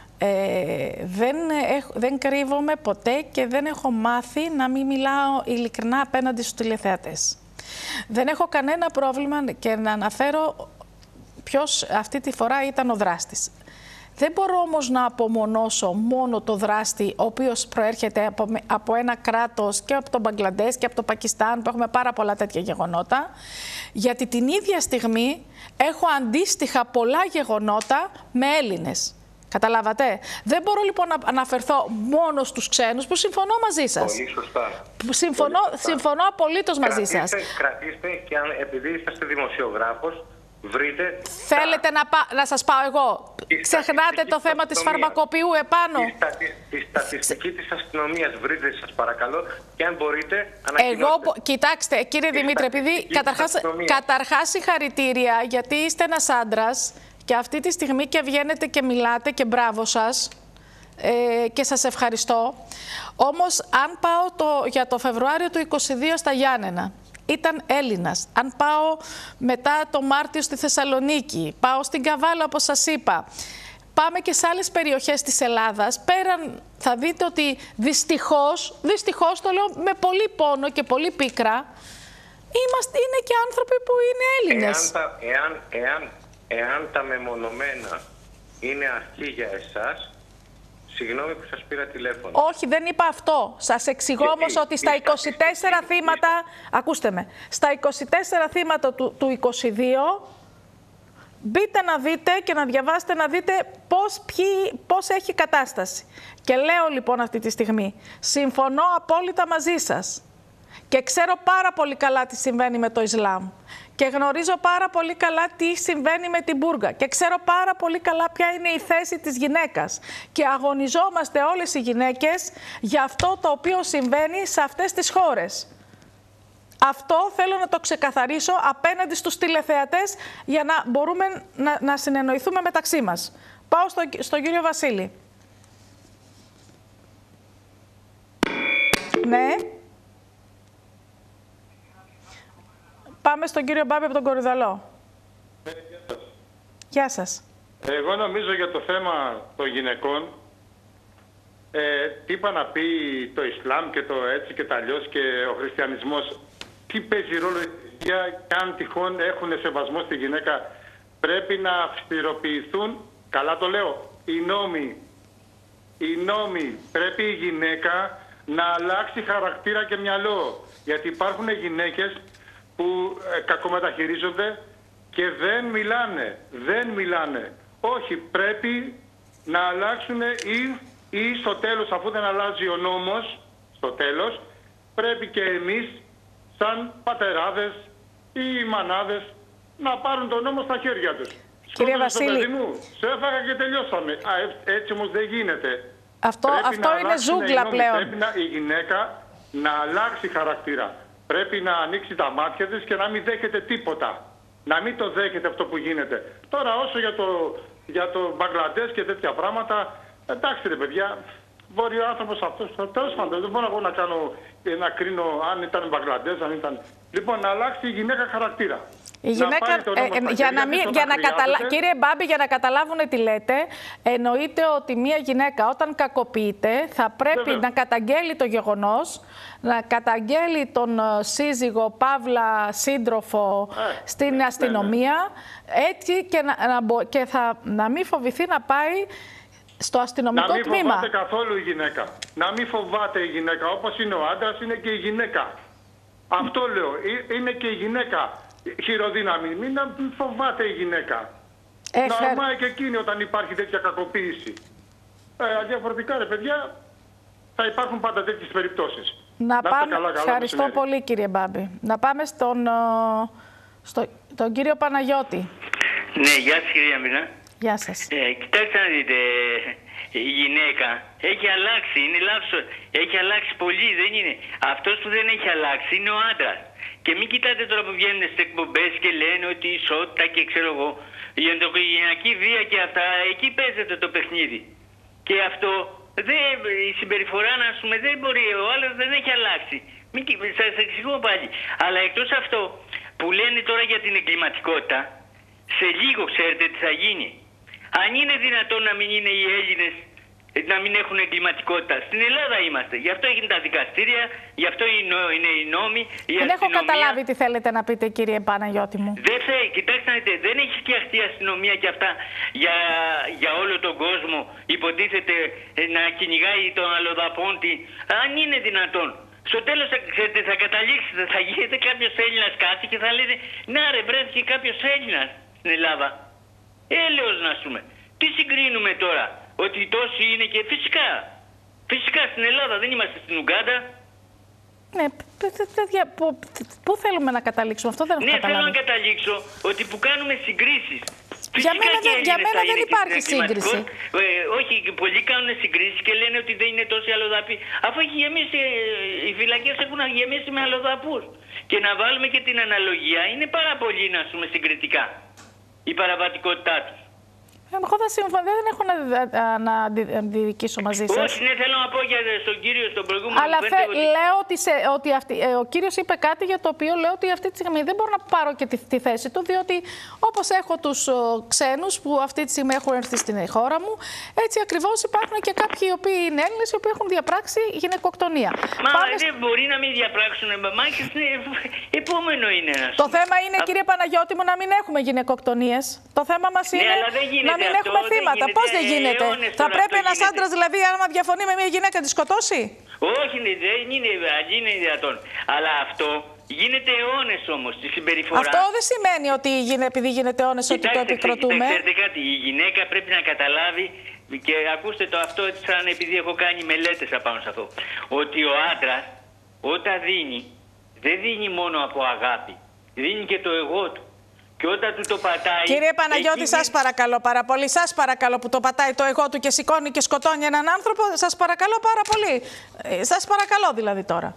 ε, δεν, έχ, δεν κρύβομαι ποτέ και δεν έχω μάθει να μην μιλάω ειλικρινά απέναντι στους τηλεθεατές. Δεν έχω κανένα πρόβλημα και να αναφέρω ποιος αυτή τη φορά ήταν ο δράστης. Δεν μπορώ όμως να απομονώσω μόνο το δράστη, ο οποίος προέρχεται από, από ένα κράτος και από τον Μπαγκλαντές και από το Πακιστάν, που έχουμε πάρα πολλά τέτοια γεγονότα, γιατί την ίδια στιγμή έχω αντίστοιχα πολλά γεγονότα με Έλληνες. Καταλάβατε. Δεν μπορώ λοιπόν να αναφερθώ μόνο στους ξένους, που συμφωνώ μαζί σας. Πολύ σωστά. Συμφωνώ, Πολύ σωστά. συμφωνώ απολύτως μαζί σας. Κρατήστε και αν, επειδή είστε δημοσιογράφος, βρείτε... Θέλετε τα... να, πά... να σας πάω εγώ. Ξεχνάτε το θέμα της φαρμακοποιού επάνω. Τη, στατι... τη στατιστική της αστυνομίας βρείτε, σας παρακαλώ, και αν μπορείτε ανακοινώστε. Εγώ, κοιτάξτε, κύριε η Δημήτρη, επειδή καταρχάς, καταρχάς συγχαρητήρια, γιατί είστε ένας άντρας και αυτή τη στιγμή και βγαίνετε και μιλάτε και μπράβο σας. Ε, και σας ευχαριστώ. Όμως, αν πάω το, για το Φεβρουάριο του είκοσι δύο στα Γιάννενα, ήταν Έλληνας. Αν πάω μετά το Μάρτιο στη Θεσσαλονίκη, πάω στην Καβάλα όπως σας είπα, πάμε και σε άλλες περιοχές της Ελλάδας, πέραν θα δείτε ότι δυστυχώς, δυστυχώς το λέω με πολύ πόνο και πολύ πίκρα, είμαστε, είναι και άνθρωποι που είναι Έλληνες. Εάν τα, εάν, εάν, εάν τα μεμονωμένα είναι αρχή για εσάς, συγγνώμη που σας πήρα τηλέφωνο. Όχι, δεν είπα αυτό. Σας εξηγώ όμως ότι στα είκοσι τέσσερα θύματα, ακούστε με, στα είκοσι τέσσερα θύματα του, του είκοσι δύο, μπείτε να δείτε και να διαβάσετε να δείτε πώς, ποιοι, πώς έχει κατάσταση. Και λέω λοιπόν αυτή τη στιγμή, συμφωνώ απόλυτα μαζί σας. Και ξέρω πάρα πολύ καλά τι συμβαίνει με το Ισλάμ. Και γνωρίζω πάρα πολύ καλά τι συμβαίνει με την μπούργα. Και ξέρω πάρα πολύ καλά ποια είναι η θέση της γυναίκας. Και αγωνιζόμαστε όλες οι γυναίκες για αυτό το οποίο συμβαίνει σε αυτές τις χώρες. Αυτό θέλω να το ξεκαθαρίσω απέναντι στους τηλεθεατές για να μπορούμε να, να συνεννοηθούμε μεταξύ μας. Πάω στο, στον κύριο Βασίλη. Ναι. Πάμε στον κύριο Μπάμπη από τον Κορυδαλό. Ε, γεια σας. Γεια σας. Εγώ νομίζω για το θέμα των γυναικών, ε, τι είπα να πει το Ισλάμ και το έτσι και τα αλλιώς και ο χριστιανισμός, τι παίζει ρόλο για αν τυχόν έχουν σεβασμό στη γυναίκα, πρέπει να αυστηροποιηθούν, καλά το λέω, οι νόμοι. Οι νόμοι, πρέπει η γυναίκα να αλλάξει χαρακτήρα και μυαλό, γιατί υπάρχουν γυναίκες που ε, κακομεταχειρίζονται και δεν μιλάνε, δεν μιλάνε. Όχι, πρέπει να αλλάξουν ή, ή στο τέλος, αφού δεν αλλάζει ο νόμος, στο τέλος, πρέπει και εμείς, σαν πατεράδες ή μανάδες, να πάρουν τον νόμο στα χέρια τους. Κύριε Βασίλη, παιδί μου, σε έφαγα και τελειώσαμε. Α, έτσι όμως δεν γίνεται. Αυτό, αυτό είναι ζούγκλα πλέον. Πρέπει να, η γυναίκα να αλλάξει χαρακτήρα. Πρέπει να ανοίξει τα μάτια της και να μην δέχεται τίποτα. Να μην το δέχεται αυτό που γίνεται. Τώρα όσο για το, για το Μπαγκλαντές και τέτοια πράγματα, εντάξει ρε παιδιά, μπορεί ο άνθρωπος αυτός, τέλος πάντων, δεν μπορώ να κάνω, να κρίνω αν ήταν Μπαγκλαντές, αν ήταν... Λοιπόν, να αλλάξει η γυναίκα χαρακτήρα. Η γυναίκα, ε, ε, για να μην, για να καταλα... Κύριε Μπάμπη, για να καταλάβουν τι λέτε, εννοείται ότι μια γυναίκα όταν κακοποιείται θα πρέπει Βέβαια. να καταγγέλει το γεγονός, να καταγγέλει τον σύζυγο, παύλα, σύντροφο ε, στην ναι, αστυνομία, ναι, ναι. έτσι και, να, να, και θα, να μην φοβηθεί να πάει στο αστυνομικό τμήμα. Να μην φοβάται καθόλου η γυναίκα. Να μην φοβάται η γυναίκα. Όπως είναι ο άντρας, είναι και η γυναίκα. Αυτό λέω. Είναι και η γυναίκα χειροδύναμη. Μην φοβάται η γυναίκα. Ε, να ορμάει και εκείνη όταν υπάρχει τέτοια κακοποίηση. Ε, διαφορετικά, ρε παιδιά, θα υπάρχουν πάντα τέτοιες περιπτώσεις. Να, να πάμε. Καλά, καλά, ευχαριστώ πολύ, κύριε Μπάμπη. Να πάμε στον, στο, τον κύριο Παναγιώτη. Ναι, γεια σας, κυρία Μίνα. Γεια σας. Ε, κοιτάξτε να δείτε, η γυναίκα έχει αλλάξει, είναι λάθος, έχει αλλάξει πολύ, δεν είναι. Αυτός που δεν έχει αλλάξει είναι ο άντρας. Και μην κοιτάτε τώρα που βγαίνουν στις εκπομπές και λένε ότι η ισότητα και ξέρω εγώ, η ενδοοικογενειακή βία και αυτά, εκεί παίζεται το παιχνίδι. Και αυτό, δεν, η συμπεριφορά, να πούμε, δεν μπορεί, ο άλλος δεν έχει αλλάξει. Μην, σας εξηγώ πάλι. Αλλά εκτός αυτό που λένε τώρα για την εγκληματικότητα, σε λίγο ξέρετε τι θα γίνει. Αν είναι δυνατόν να μην είναι οι Έλληνες, να μην έχουν εγκληματικότητα. Στην Ελλάδα είμαστε. Γι' αυτό έγιναν τα δικαστήρια, γι' αυτό είναι οι νόμοι. Η δεν έχω καταλάβει τι θέλετε να πείτε, κύριε Παναγιώτη μου. Δεν θέλει, κοιτάξτε να δείτε, δεν έχει φτιαχτεί η αστυνομία και αυτά για, για όλο τον κόσμο. Υποτίθεται να κυνηγάει τον αλλοδαπόντη. Αν είναι δυνατόν. Στο τέλος θα, θα καταλήξετε, θα γίνεται κάποιος Έλληνας κάτι και θα λέτε να ρε, βρέθηκε κάποιος Έλληνας στην Ελλάδα. Έλεος να πούμε. Τι συγκρίνουμε τώρα, ότι τόσοι είναι και φυσικά. Φυσικά στην Ελλάδα, δεν είμαστε στην Ουγκάντα. Ναι, τέτοια, πού θέλουμε να καταλήξουμε, αυτό δεν έχω ναι, καταλάβει. θέλω να καταλήξω ότι που κάνουμε συγκρίσεις. Για μένα, δεν, για μένα δεν υπάρχει σύγκριση. Ε, όχι, πολλοί κάνουν συγκρίσεις και λένε ότι δεν είναι τόσοι αλλοδαποί. Αφού έχει γεμίσει, οι φυλακές έχουν γεμίσει με αλλοδαπούς. Και να βάλουμε και την αναλογία, είναι πάρα πολύ, να πούμε, συγκριτικά η παραβατικότητά τους. Εγώ θα συμφωνώ, δεν έχω να, να αντιδικήσω μαζί σας. Όχι, ναι, θέλω να πω για στον κύριο, στον προηγούμενο. Αλλά θε, ότι... λέω ότι, σε, ότι αυτή, ε, ο κύριος είπε κάτι για το οποίο λέω ότι αυτή τη στιγμή δεν μπορώ να πάρω και τη, τη θέση του, διότι όπως έχω τους ο, ξένους που αυτή τη στιγμή έχουν έρθει στην χώρα μου, έτσι ακριβώς υπάρχουν και κάποιοι οι οποίοι είναι Έλληνες οι οποίοι έχουν διαπράξει γυναικοκτονία. Μα Πάμε... δεν μπορεί να μην διαπράξουν, μα επόμενο είναι. Το θέμα είναι, Α... κύριε Παναγιώτη μου, να μην έχουμε γυναικοκτονίες. Το θέμα μας είναι ναι, να μην αυτό, έχουμε θύματα. Πώς δεν γίνεται. Θα πρέπει ένας άντρας, δηλαδή, άμα διαφωνεί με μια γυναίκα, να τη σκοτώσει. Όχι, δεν είναι, είναι δυνατόν. Αλλά αυτό γίνεται αιώνες όμως στη συμπεριφορά. Αυτό δεν σημαίνει ότι επειδή γίνεται αιώνες ότι το επικροτούμε. Ξέρετε κάτι, η γυναίκα πρέπει να καταλάβει, και ακούστε το αυτό σαν επειδή έχω κάνει μελέτες απάνω σε αυτό, ότι ο άντρας όταν δίνει, δεν δίνει μόνο από αγάπη, δίνει και το εγώ του. Και όταν του το πατάει... Κύριε Παναγιώτη, σας παρακαλώ πάρα πολύ, σας παρακαλώ που το πατάει το εγώ του και σηκώνει και σκοτώνει έναν άνθρωπο, σας παρακαλώ πάρα πολύ. Ε, σας παρακαλώ δηλαδή τώρα.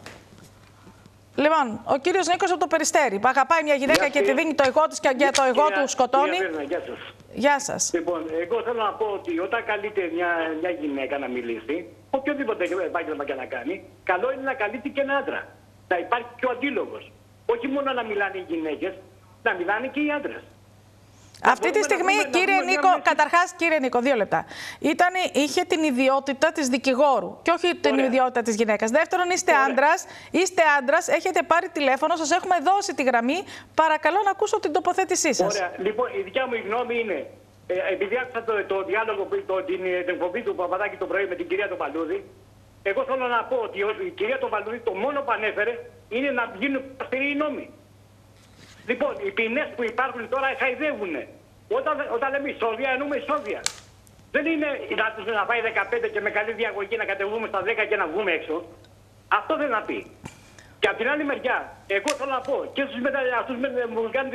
Λοιπόν, ο κύριος Νίκος από το Περιστέρι, που αγαπάει μια γυναίκα και τη δίνει το εγώ της και για το εγώ του σκοτώνει. Γεια σας. Γεια σας. Λοιπόν, εγώ θέλω να πω ότι όταν καλείται μια, μια γυναίκα να μιλήσει, οποιοδήποτε επάγγελμα και να κάνει, καλό είναι να καλείται και ένα άντρα. Να υπάρχει πιο αντίλογος. Όχι μόνο να μιλάνε οι γυναίκες, να μιλάνε και οι άντρες. Αυτή τη στιγμή, πούμε, κύριε Νίκο, μια... καταρχάς, κύριε Νίκο, δύο λεπτά. Ήτανε, είχε την ιδιότητα της δικηγόρου και όχι την Ωραία. ιδιότητα της γυναίκας. Δεύτερον, είστε άντρας, είστε άντρας, έχετε πάρει τηλέφωνο, σας έχουμε δώσει τη γραμμή. Παρακαλώ να ακούσω την τοποθέτησή σας. Ωραία. Λοιπόν, η δικιά μου γνώμη είναι, ε, επειδή άκουσα το, το διάλογο, το, την, την εκπομπή του Παπαδάκη το πρωί με την κυρία Τοπαλούδη, εγώ θέλω να πω ότι η κυρία Τοπαλούδη το μόνο που ανέφερε είναι να γίνουν αυστηροί οι νόμοι. Λοιπόν, οι ποινές που υπάρχουν τώρα χαϊδεύουν. Όταν, όταν λέμε εισόδια, εννοούμε εισόδια. Δεν είναι να, να πάει δεκαπέντε και με καλή διαγωγή να κατεβούμε στα δέκα και να βγούμε έξω. Αυτό δεν να πει. Και από την άλλη μεριά, εγώ θέλω να πω και στους που κάνουν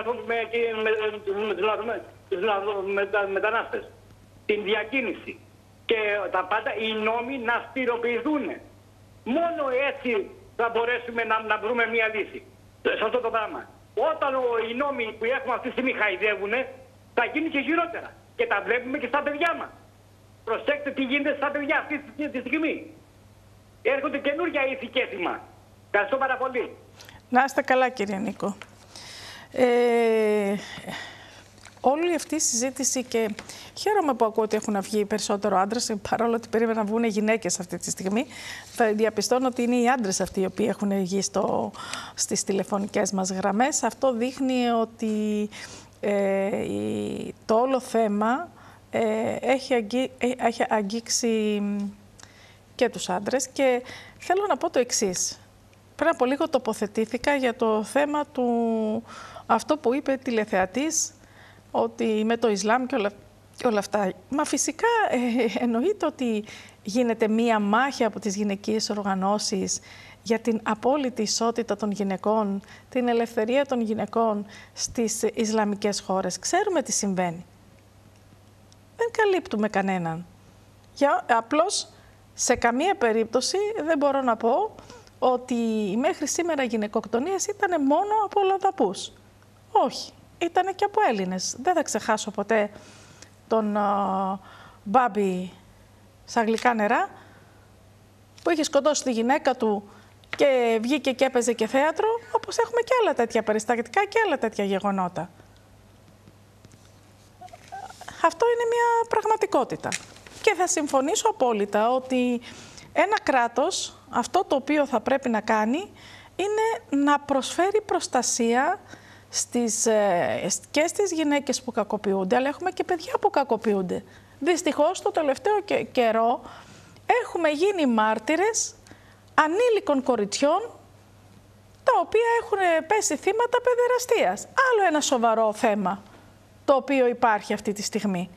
τους μετανάστες, την διακίνηση και τα πάντα, οι νόμοι να στηροποιηθούν. Μόνο έτσι θα μπορέσουμε να, να βρούμε μια λύση σε αυτό το πράγμα. Όταν οι νόμοι που έχουμε αυτή τη στιγμή χαϊδεύουν, θα γίνει και χειρότερα. Και τα βλέπουμε και στα παιδιά μας. Προσέξτε τι γίνεται στα παιδιά αυτή τη στιγμή. Έρχονται καινούργια ήθη και έθιμα. Ευχαριστώ πάρα πολύ. Να είστε καλά, κύριε Νίκο. Ε, όλη αυτή η συζήτηση, και χαίρομαι που ακούω ότι έχουν βγει περισσότερο άντρες, παρόλο ότι περίμενα να βγουν γυναίκες αυτή τη στιγμή. Θα διαπιστώνω ότι είναι οι άντρες αυτοί οι οποίοι έχουν βγει στο, στις τηλεφωνικές μας γραμμές. Αυτό δείχνει ότι ε, η, το όλο θέμα ε, έχει, αγγί, ε, έχει αγγίξει και τους άντρες. Και θέλω να πω το εξής. Πριν από λίγο τοποθετήθηκα για το θέμα του, αυτό που είπε τηλεθεατής, ότι με το Ισλάμ και όλα, και όλα αυτά. Μα φυσικά ε, εννοείται ότι γίνεται μία μάχη από τις γυναικείες οργανώσεις για την απόλυτη ισότητα των γυναικών, την ελευθερία των γυναικών στις Ισλαμικές χώρες. Ξέρουμε τι συμβαίνει. δεν καλύπτουμε κανέναν. Για, απλώς σε καμία περίπτωση δεν μπορώ να πω ότι μέχρι σήμερα οι γυναικοκτονίες ήταν μόνο από Ολλανδαπούς. Όχι, ήταν και από Έλληνες. Δεν θα ξεχάσω ποτέ τον uh, Μπάμπη στα γλυκά νερά, που είχε σκοτώσει τη γυναίκα του και βγήκε και έπαιζε και θέατρο, όπως έχουμε και άλλα τέτοια περιστατικά και άλλα τέτοια γεγονότα. Αυτό είναι μια πραγματικότητα. Και θα συμφωνήσω απόλυτα ότι ένα κράτος αυτό το οποίο θα πρέπει να κάνει είναι να προσφέρει προστασία στις, και στις γυναίκες που κακοποιούνται, αλλά έχουμε και παιδιά που κακοποιούνται. Δυστυχώς, το τελευταίο καιρό έχουμε γίνει μάρτυρες ανήλικων κοριτσιών τα οποία έχουν πέσει θύματα παιδεραστίας. Άλλο ένα σοβαρό θέμα το οποίο υπάρχει αυτή τη στιγμή.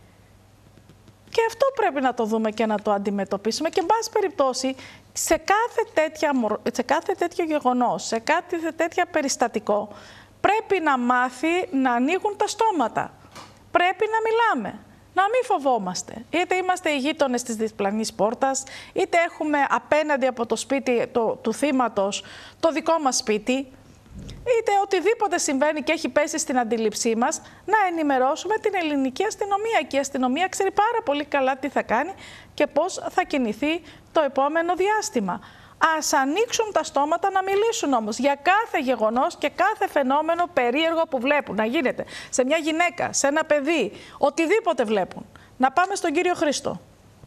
Και αυτό πρέπει να το δούμε και να το αντιμετωπίσουμε και, εν πάση περιπτώσει, σε κάθε, τέτοια, σε κάθε τέτοιο γεγονός, σε κάθε τέτοια περιστατικό, πρέπει να μάθει να ανοίγουν τα στόματα. Πρέπει να μιλάμε, να μην φοβόμαστε. Είτε είμαστε οι γείτονες της διπλανής πόρτας, είτε έχουμε απέναντι από το σπίτι το, του θύματος το δικό μας σπίτι, είτε οτιδήποτε συμβαίνει και έχει πέσει στην αντίληψή μας, να ενημερώσουμε την ελληνική αστυνομία. Και η αστυνομία ξέρει πάρα πολύ καλά τι θα κάνει και πώς θα κινηθεί το επόμενο διάστημα. Ας ανοίξουν τα στόματα να μιλήσουν όμως για κάθε γεγονός και κάθε φαινόμενο περίεργο που βλέπουν να γίνεται σε μια γυναίκα, σε ένα παιδί, οτιδήποτε βλέπουν. Να πάμε στον κύριο Χρήστο.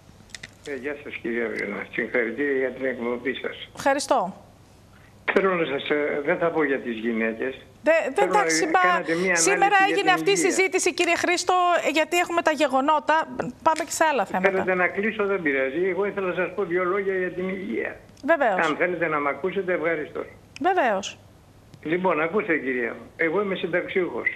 Ε, γεια σας κυρία Βιώνα. Συγχαρητήρια για την εκπομπή σας. Ευχαριστώ. Θέλω να σας, δεν θα πω για τις γυναίκες. Δε, δε, εντάξει, μπα, σήμερα έγινε αυτή η συζήτηση, κύριε Χρήστο, γιατί έχουμε τα γεγονότα. Πάμε και σε άλλα θέματα. Θέλετε να κλείσω, δεν πειράζει. Εγώ ήθελα να σας πω δύο λόγια για την υγεία. Βεβαίως. Αν θέλετε να με ακούσετε, ευχαριστώ. Βεβαίως. Λοιπόν, ακούστε κυρία μου, εγώ είμαι συνταξιούχος.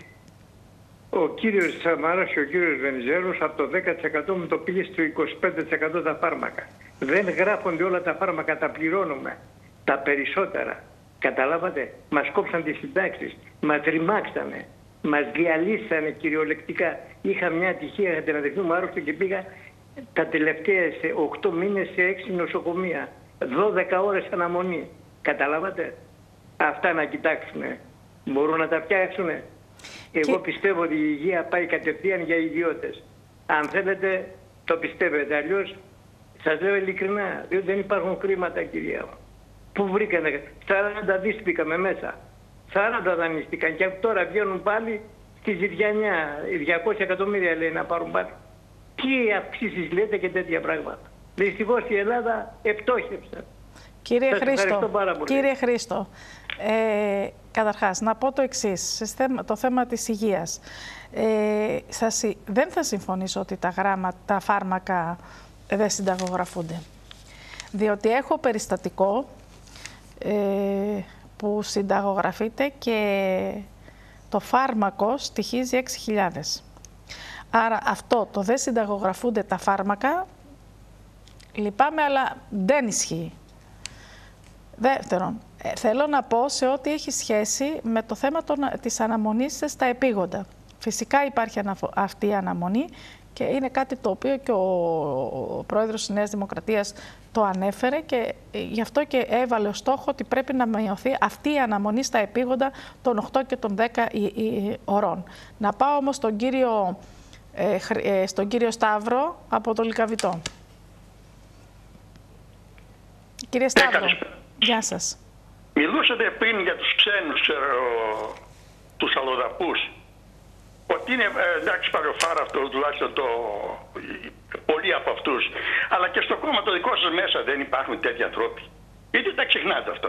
Ο κύριος Σαμάρας και ο κύριος Βενιζέλος από το δέκα τοις εκατό μου το πήγε στο είκοσι πέντε τοις εκατό τα φάρμακα. Δεν γράφονται όλα τα φάρμακα, τα πληρώνουμε. Τα περισσότερα. Καταλάβατε, μας κόψαν τις συντάξεις, μας ρημάξανε, μας διαλύσανε κυριολεκτικά. Είχα μια ατυχία, είχα την αδερφή μου άρρωστο και πήγα τα τελευταία οκτώ μήνες σε έξι νοσοκομεία. δώδεκα ώρες αναμονή. Καταλάβατε. Αυτά να κοιτάξουνε. Μπορούν να τα φτιάξουνε. Εγώ και... πιστεύω ότι η υγεία πάει κατευθείαν για ιδιώτες. Αν θέλετε το πιστεύετε. Αλλιώς σας λέω ειλικρινά, διότι δεν υπάρχουν χρήματα κυρία μου. Πού βρήκανε, σαράντα δις μπήκαμε μέσα. σαράντα δανειστήκαν και τώρα βγαίνουν πάλι στη ζητιανιά. διακόσια εκατομμύρια λέει να πάρουν πάλι. Τι αυξήσεις λέτε και τέτοια πράγματα. Δυστυχώς η Ελλάδα επτόχευσε. Κύριε Χρήστο, κύριε Χρήστο, ε, καταρχάς να πω το εξής, το θέμα της υγείας. Ε, σας, δεν θα συμφωνήσω ότι τα, γράμμα, τα φάρμακα δεν συνταγογραφούνται. Διότι έχω περιστατικό ε, που συνταγογραφείται και το φάρμακο στοιχίζει έξι χιλιάδες. Άρα αυτό το δεν συνταγογραφούνται τα φάρμακα, λυπάμαι, αλλά δεν ισχύει. Δεύτερον, ε, θέλω να πω σε ό,τι έχει σχέση με το θέμα των, της αναμονής στα επίγοντα. Φυσικά υπάρχει αναφο, αυτή η αναμονή και είναι κάτι το οποίο και ο, ο πρόεδρος της Νέας Δημοκρατίας το ανέφερε και γι' αυτό και έβαλε ως στόχο ότι πρέπει να μειωθεί αυτή η αναμονή στα επίγοντα των οκτώ και των δέκα ωρών. Να πάω όμως στον κύριο, ε, στον κύριο Σταύρο από το Λυκαβητό. Κύριε Σταύρο, ε, γεια σας. Μιλούσατε πριν για τους ξένους, ξέρω, τους αλλοδαπούς. Ότι είναι ε, εντάξει παροφάρα αυτό, τουλάχιστον το, πολλοί από αυτούς. Αλλά και στο κόμμα το δικό σας μέσα δεν υπάρχουν τέτοιοι ανθρώποι. Γιατί τα ξεχνάτε αυτά.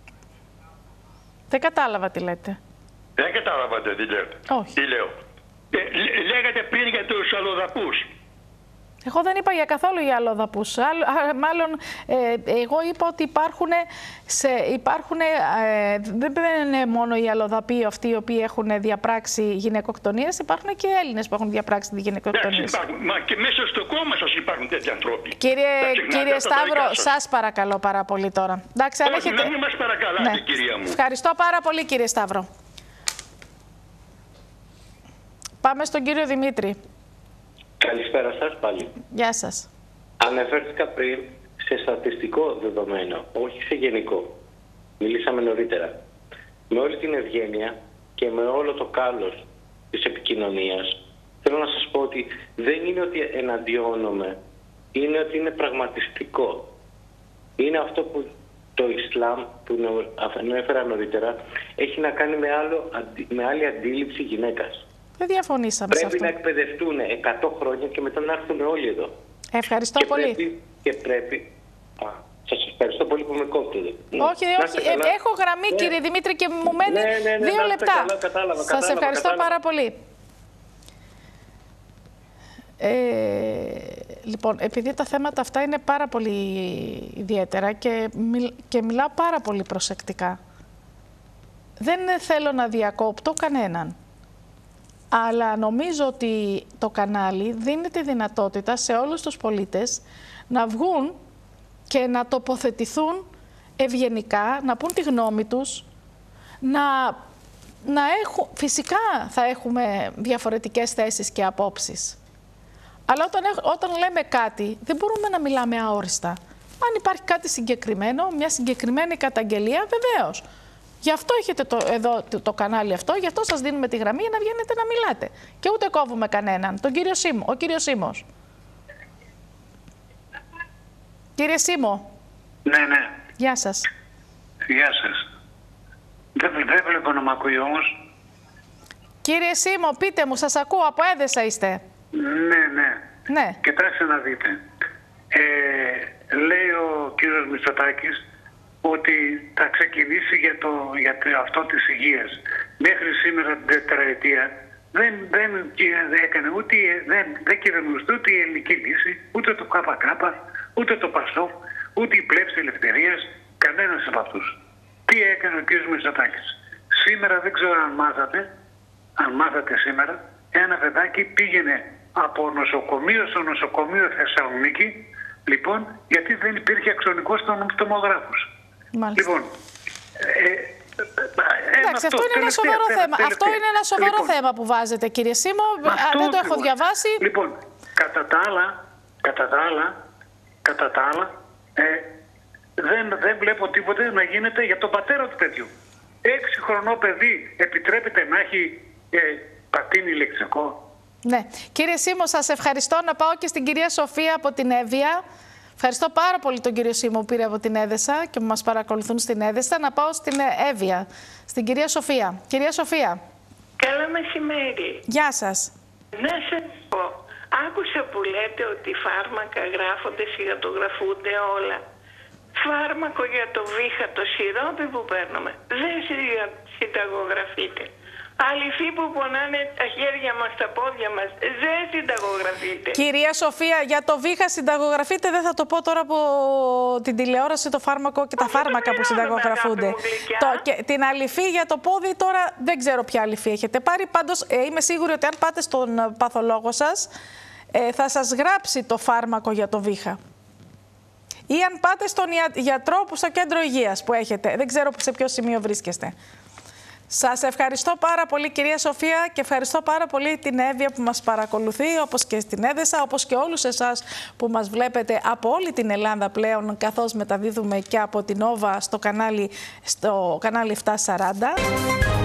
Δεν κατάλαβα τι λέτε. Δεν κατάλαβατε τι λέτε. Όχι. Τι λέω. Ε, λέγατε πριν για τους αλλοδαπούς. Εγώ δεν είπα για καθόλου για αλλοδαπούς. Μάλλον ε, εγώ είπα ότι υπάρχουν, σε, υπάρχουν ε, δεν είναι μόνο οι αλλοδαποί αυτοί οι οποίοι έχουν διαπράξει γυναικοκτονίες, υπάρχουν και Έλληνες που έχουν διαπράξει γυναικοκτονίες. Μα και μέσα στο κόμμα σας υπάρχουν τέτοιοι ανθρώποι. Κύριε, κύριε Σταύρο, σας. σας παρακαλώ πάρα πολύ τώρα. Εντάξει, όχι, έχετε... δεν μας παρακαλάτε, ναι, κυρία μου. Ευχαριστώ πάρα πολύ, κύριε Σταύρο. Πάμε στον κύριο Δημήτρη. Καλησπέρα σας πάλι. Γεια σας. Αναφέρθηκα πριν σε στατιστικό δεδομένο, όχι σε γενικό. Μιλήσαμε νωρίτερα. Με όλη την ευγένεια και με όλο το κάλος της επικοινωνίας, θέλω να σας πω ότι δεν είναι ότι εναντιώνομαι, είναι ότι είναι πραγματιστικό. Είναι αυτό που το Ισλάμ, που ανέφερα νωρίτερα, έχει να κάνει με, άλλο, με άλλη αντίληψη γυναίκας. Δεν διαφωνήσαμε πρέπει σε αυτό. να εκπαιδευτούν εκατό χρόνια και μετά να έρθουν όλοι εδώ. Ευχαριστώ και πολύ. Πρέπει, και πρέπει... Α, σας ευχαριστώ πολύ που με κόβετε. Όχι, όχι. Ε, έχω γραμμή, ναι. κύριε Δημήτρη, και μου μένει ναι, ναι, ναι, δύο λεπτά. Καλά, κατάλαβα, σας κατάλαβα, ευχαριστώ κατάλαβα. πάρα πολύ. Ε, λοιπόν, επειδή τα θέματα αυτά είναι πάρα πολύ ιδιαίτερα και, μιλ, και μιλάω πάρα πολύ προσεκτικά, δεν θέλω να διακόπτω κανέναν. Αλλά νομίζω ότι το κανάλι δίνει τη δυνατότητα σε όλους τους πολίτες να βγουν και να τοποθετηθούν ευγενικά, να πούν τη γνώμη τους, να, να έχουν, φυσικά θα έχουμε διαφορετικές θέσεις και απόψεις. Αλλά όταν, όταν λέμε κάτι, δεν μπορούμε να μιλάμε αόριστα. Αν υπάρχει κάτι συγκεκριμένο, μια συγκεκριμένη καταγγελία, βεβαίως. Γι' αυτό έχετε το, εδώ το, το κανάλι αυτό, γι' αυτό σας δίνουμε τη γραμμή για να βγαίνετε να μιλάτε. Και ούτε κόβουμε κανέναν. Τον κύριο Σίμω, ο κύριος Σίμος. Κύριε Σίμω. Ναι, ναι. Γεια σας. Γεια σας. Δεν, δεν βλέπω να μ' ακούει όμως. Κύριε Σίμω, πείτε μου, σας ακούω, από Έδεσα είστε. Ναι, ναι. Ναι. Κοιτάξτε να δείτε. Ε, λέει ο κύριος Μητσοτάκης ότι θα ξεκινήσει για, το, για το, αυτό της υγείας. Μέχρι σήμερα την τετραετία δεν, δεν έκανε ούτε, δεν, δεν κυβερνούσε ούτε η Ελληνική Λύση, ούτε το ΚΚ, ούτε το ΠΑΣΟΚ, ούτε η Πλεύση Ελευθερίας, κανένας από αυτούς. Τι έκανε ο κύριος Μητσοτάκης? Σήμερα δεν ξέρω αν μάθατε, αν μάθατε σήμερα, ένα παιδάκι πήγαινε από νοσοκομείο στο νοσοκομείο Θεσσαλονίκη, λοιπόν, γιατί δεν υπήρχε αξονικός τομογράφος. Μάλιστα. Λοιπόν, ε, εντάξει, αυτό, αυτό είναι ένα σοβαρό θέμα. θέμα. Αυτό είναι ένα σοβαρό λοιπόν, θέμα που βάζετε, κύριε Σίμω. Δεν το έχω διαβάσει. Λοιπόν, κατά τα άλλα, κατά τα άλλα, κατά τα άλλα ε, δεν, δεν βλέπω τίποτε να γίνεται για τον πατέρα του παιδιού. Έξι χρονό παιδί επιτρέπεται να έχει ε, πατίνι ηλεκτρικό? Ναι. Κύριε Σίμω, σας ευχαριστώ. Να πάω και στην κυρία Σοφία από την Εύβοια. Ευχαριστώ πάρα πολύ τον κύριο Σίμω που πήρε από την Έδεσα και που μας παρακολουθούν στην Έδεσα. Να πάω στην Εύβοια, στην κυρία Σοφία. Κυρία Σοφία. Καλό μεσημέρι. Γεια σας. Να σας πω, άκουσα που λέτε ότι φάρμακα γράφονται, σιγατογραφούνται όλα. Φάρμακο για το βήχα, το σιρόπι που παίρνουμε, δεν συνταγογραφείται. Αληθή που πονάνε τα χέρια μας, τα πόδια μας, δεν συνταγογραφείται. Κυρία Σοφία, για το βήχα συνταγογραφείται, δεν θα το πω τώρα από την τηλεόραση, το φάρμακο και τα φάρμακα που συνταγογραφούνται. Το, και την αληθή για το πόδι τώρα δεν ξέρω ποια αληθή έχετε πάρει. Πάντως ε, είμαι σίγουρη ότι αν πάτε στον παθολόγο σας, ε, θα σας γράψει το φάρμακο για το βήχα. Ή αν πάτε στον γιατρό που στο κέντρο υγείας που έχετε. Δεν ξέρω σε ποιο σημείο βρίσκεστε. Σας ευχαριστώ πάρα πολύ, κυρία Σοφία, και ευχαριστώ πάρα πολύ την Εύβοια που μας παρακολουθεί, όπως και στην Έδεσα, όπως και όλους εσάς που μας βλέπετε από όλη την Ελλάδα πλέον, καθώς μεταδίδουμε και από την Όβα στο κανάλι, στο κανάλι επτακόσια σαράντα.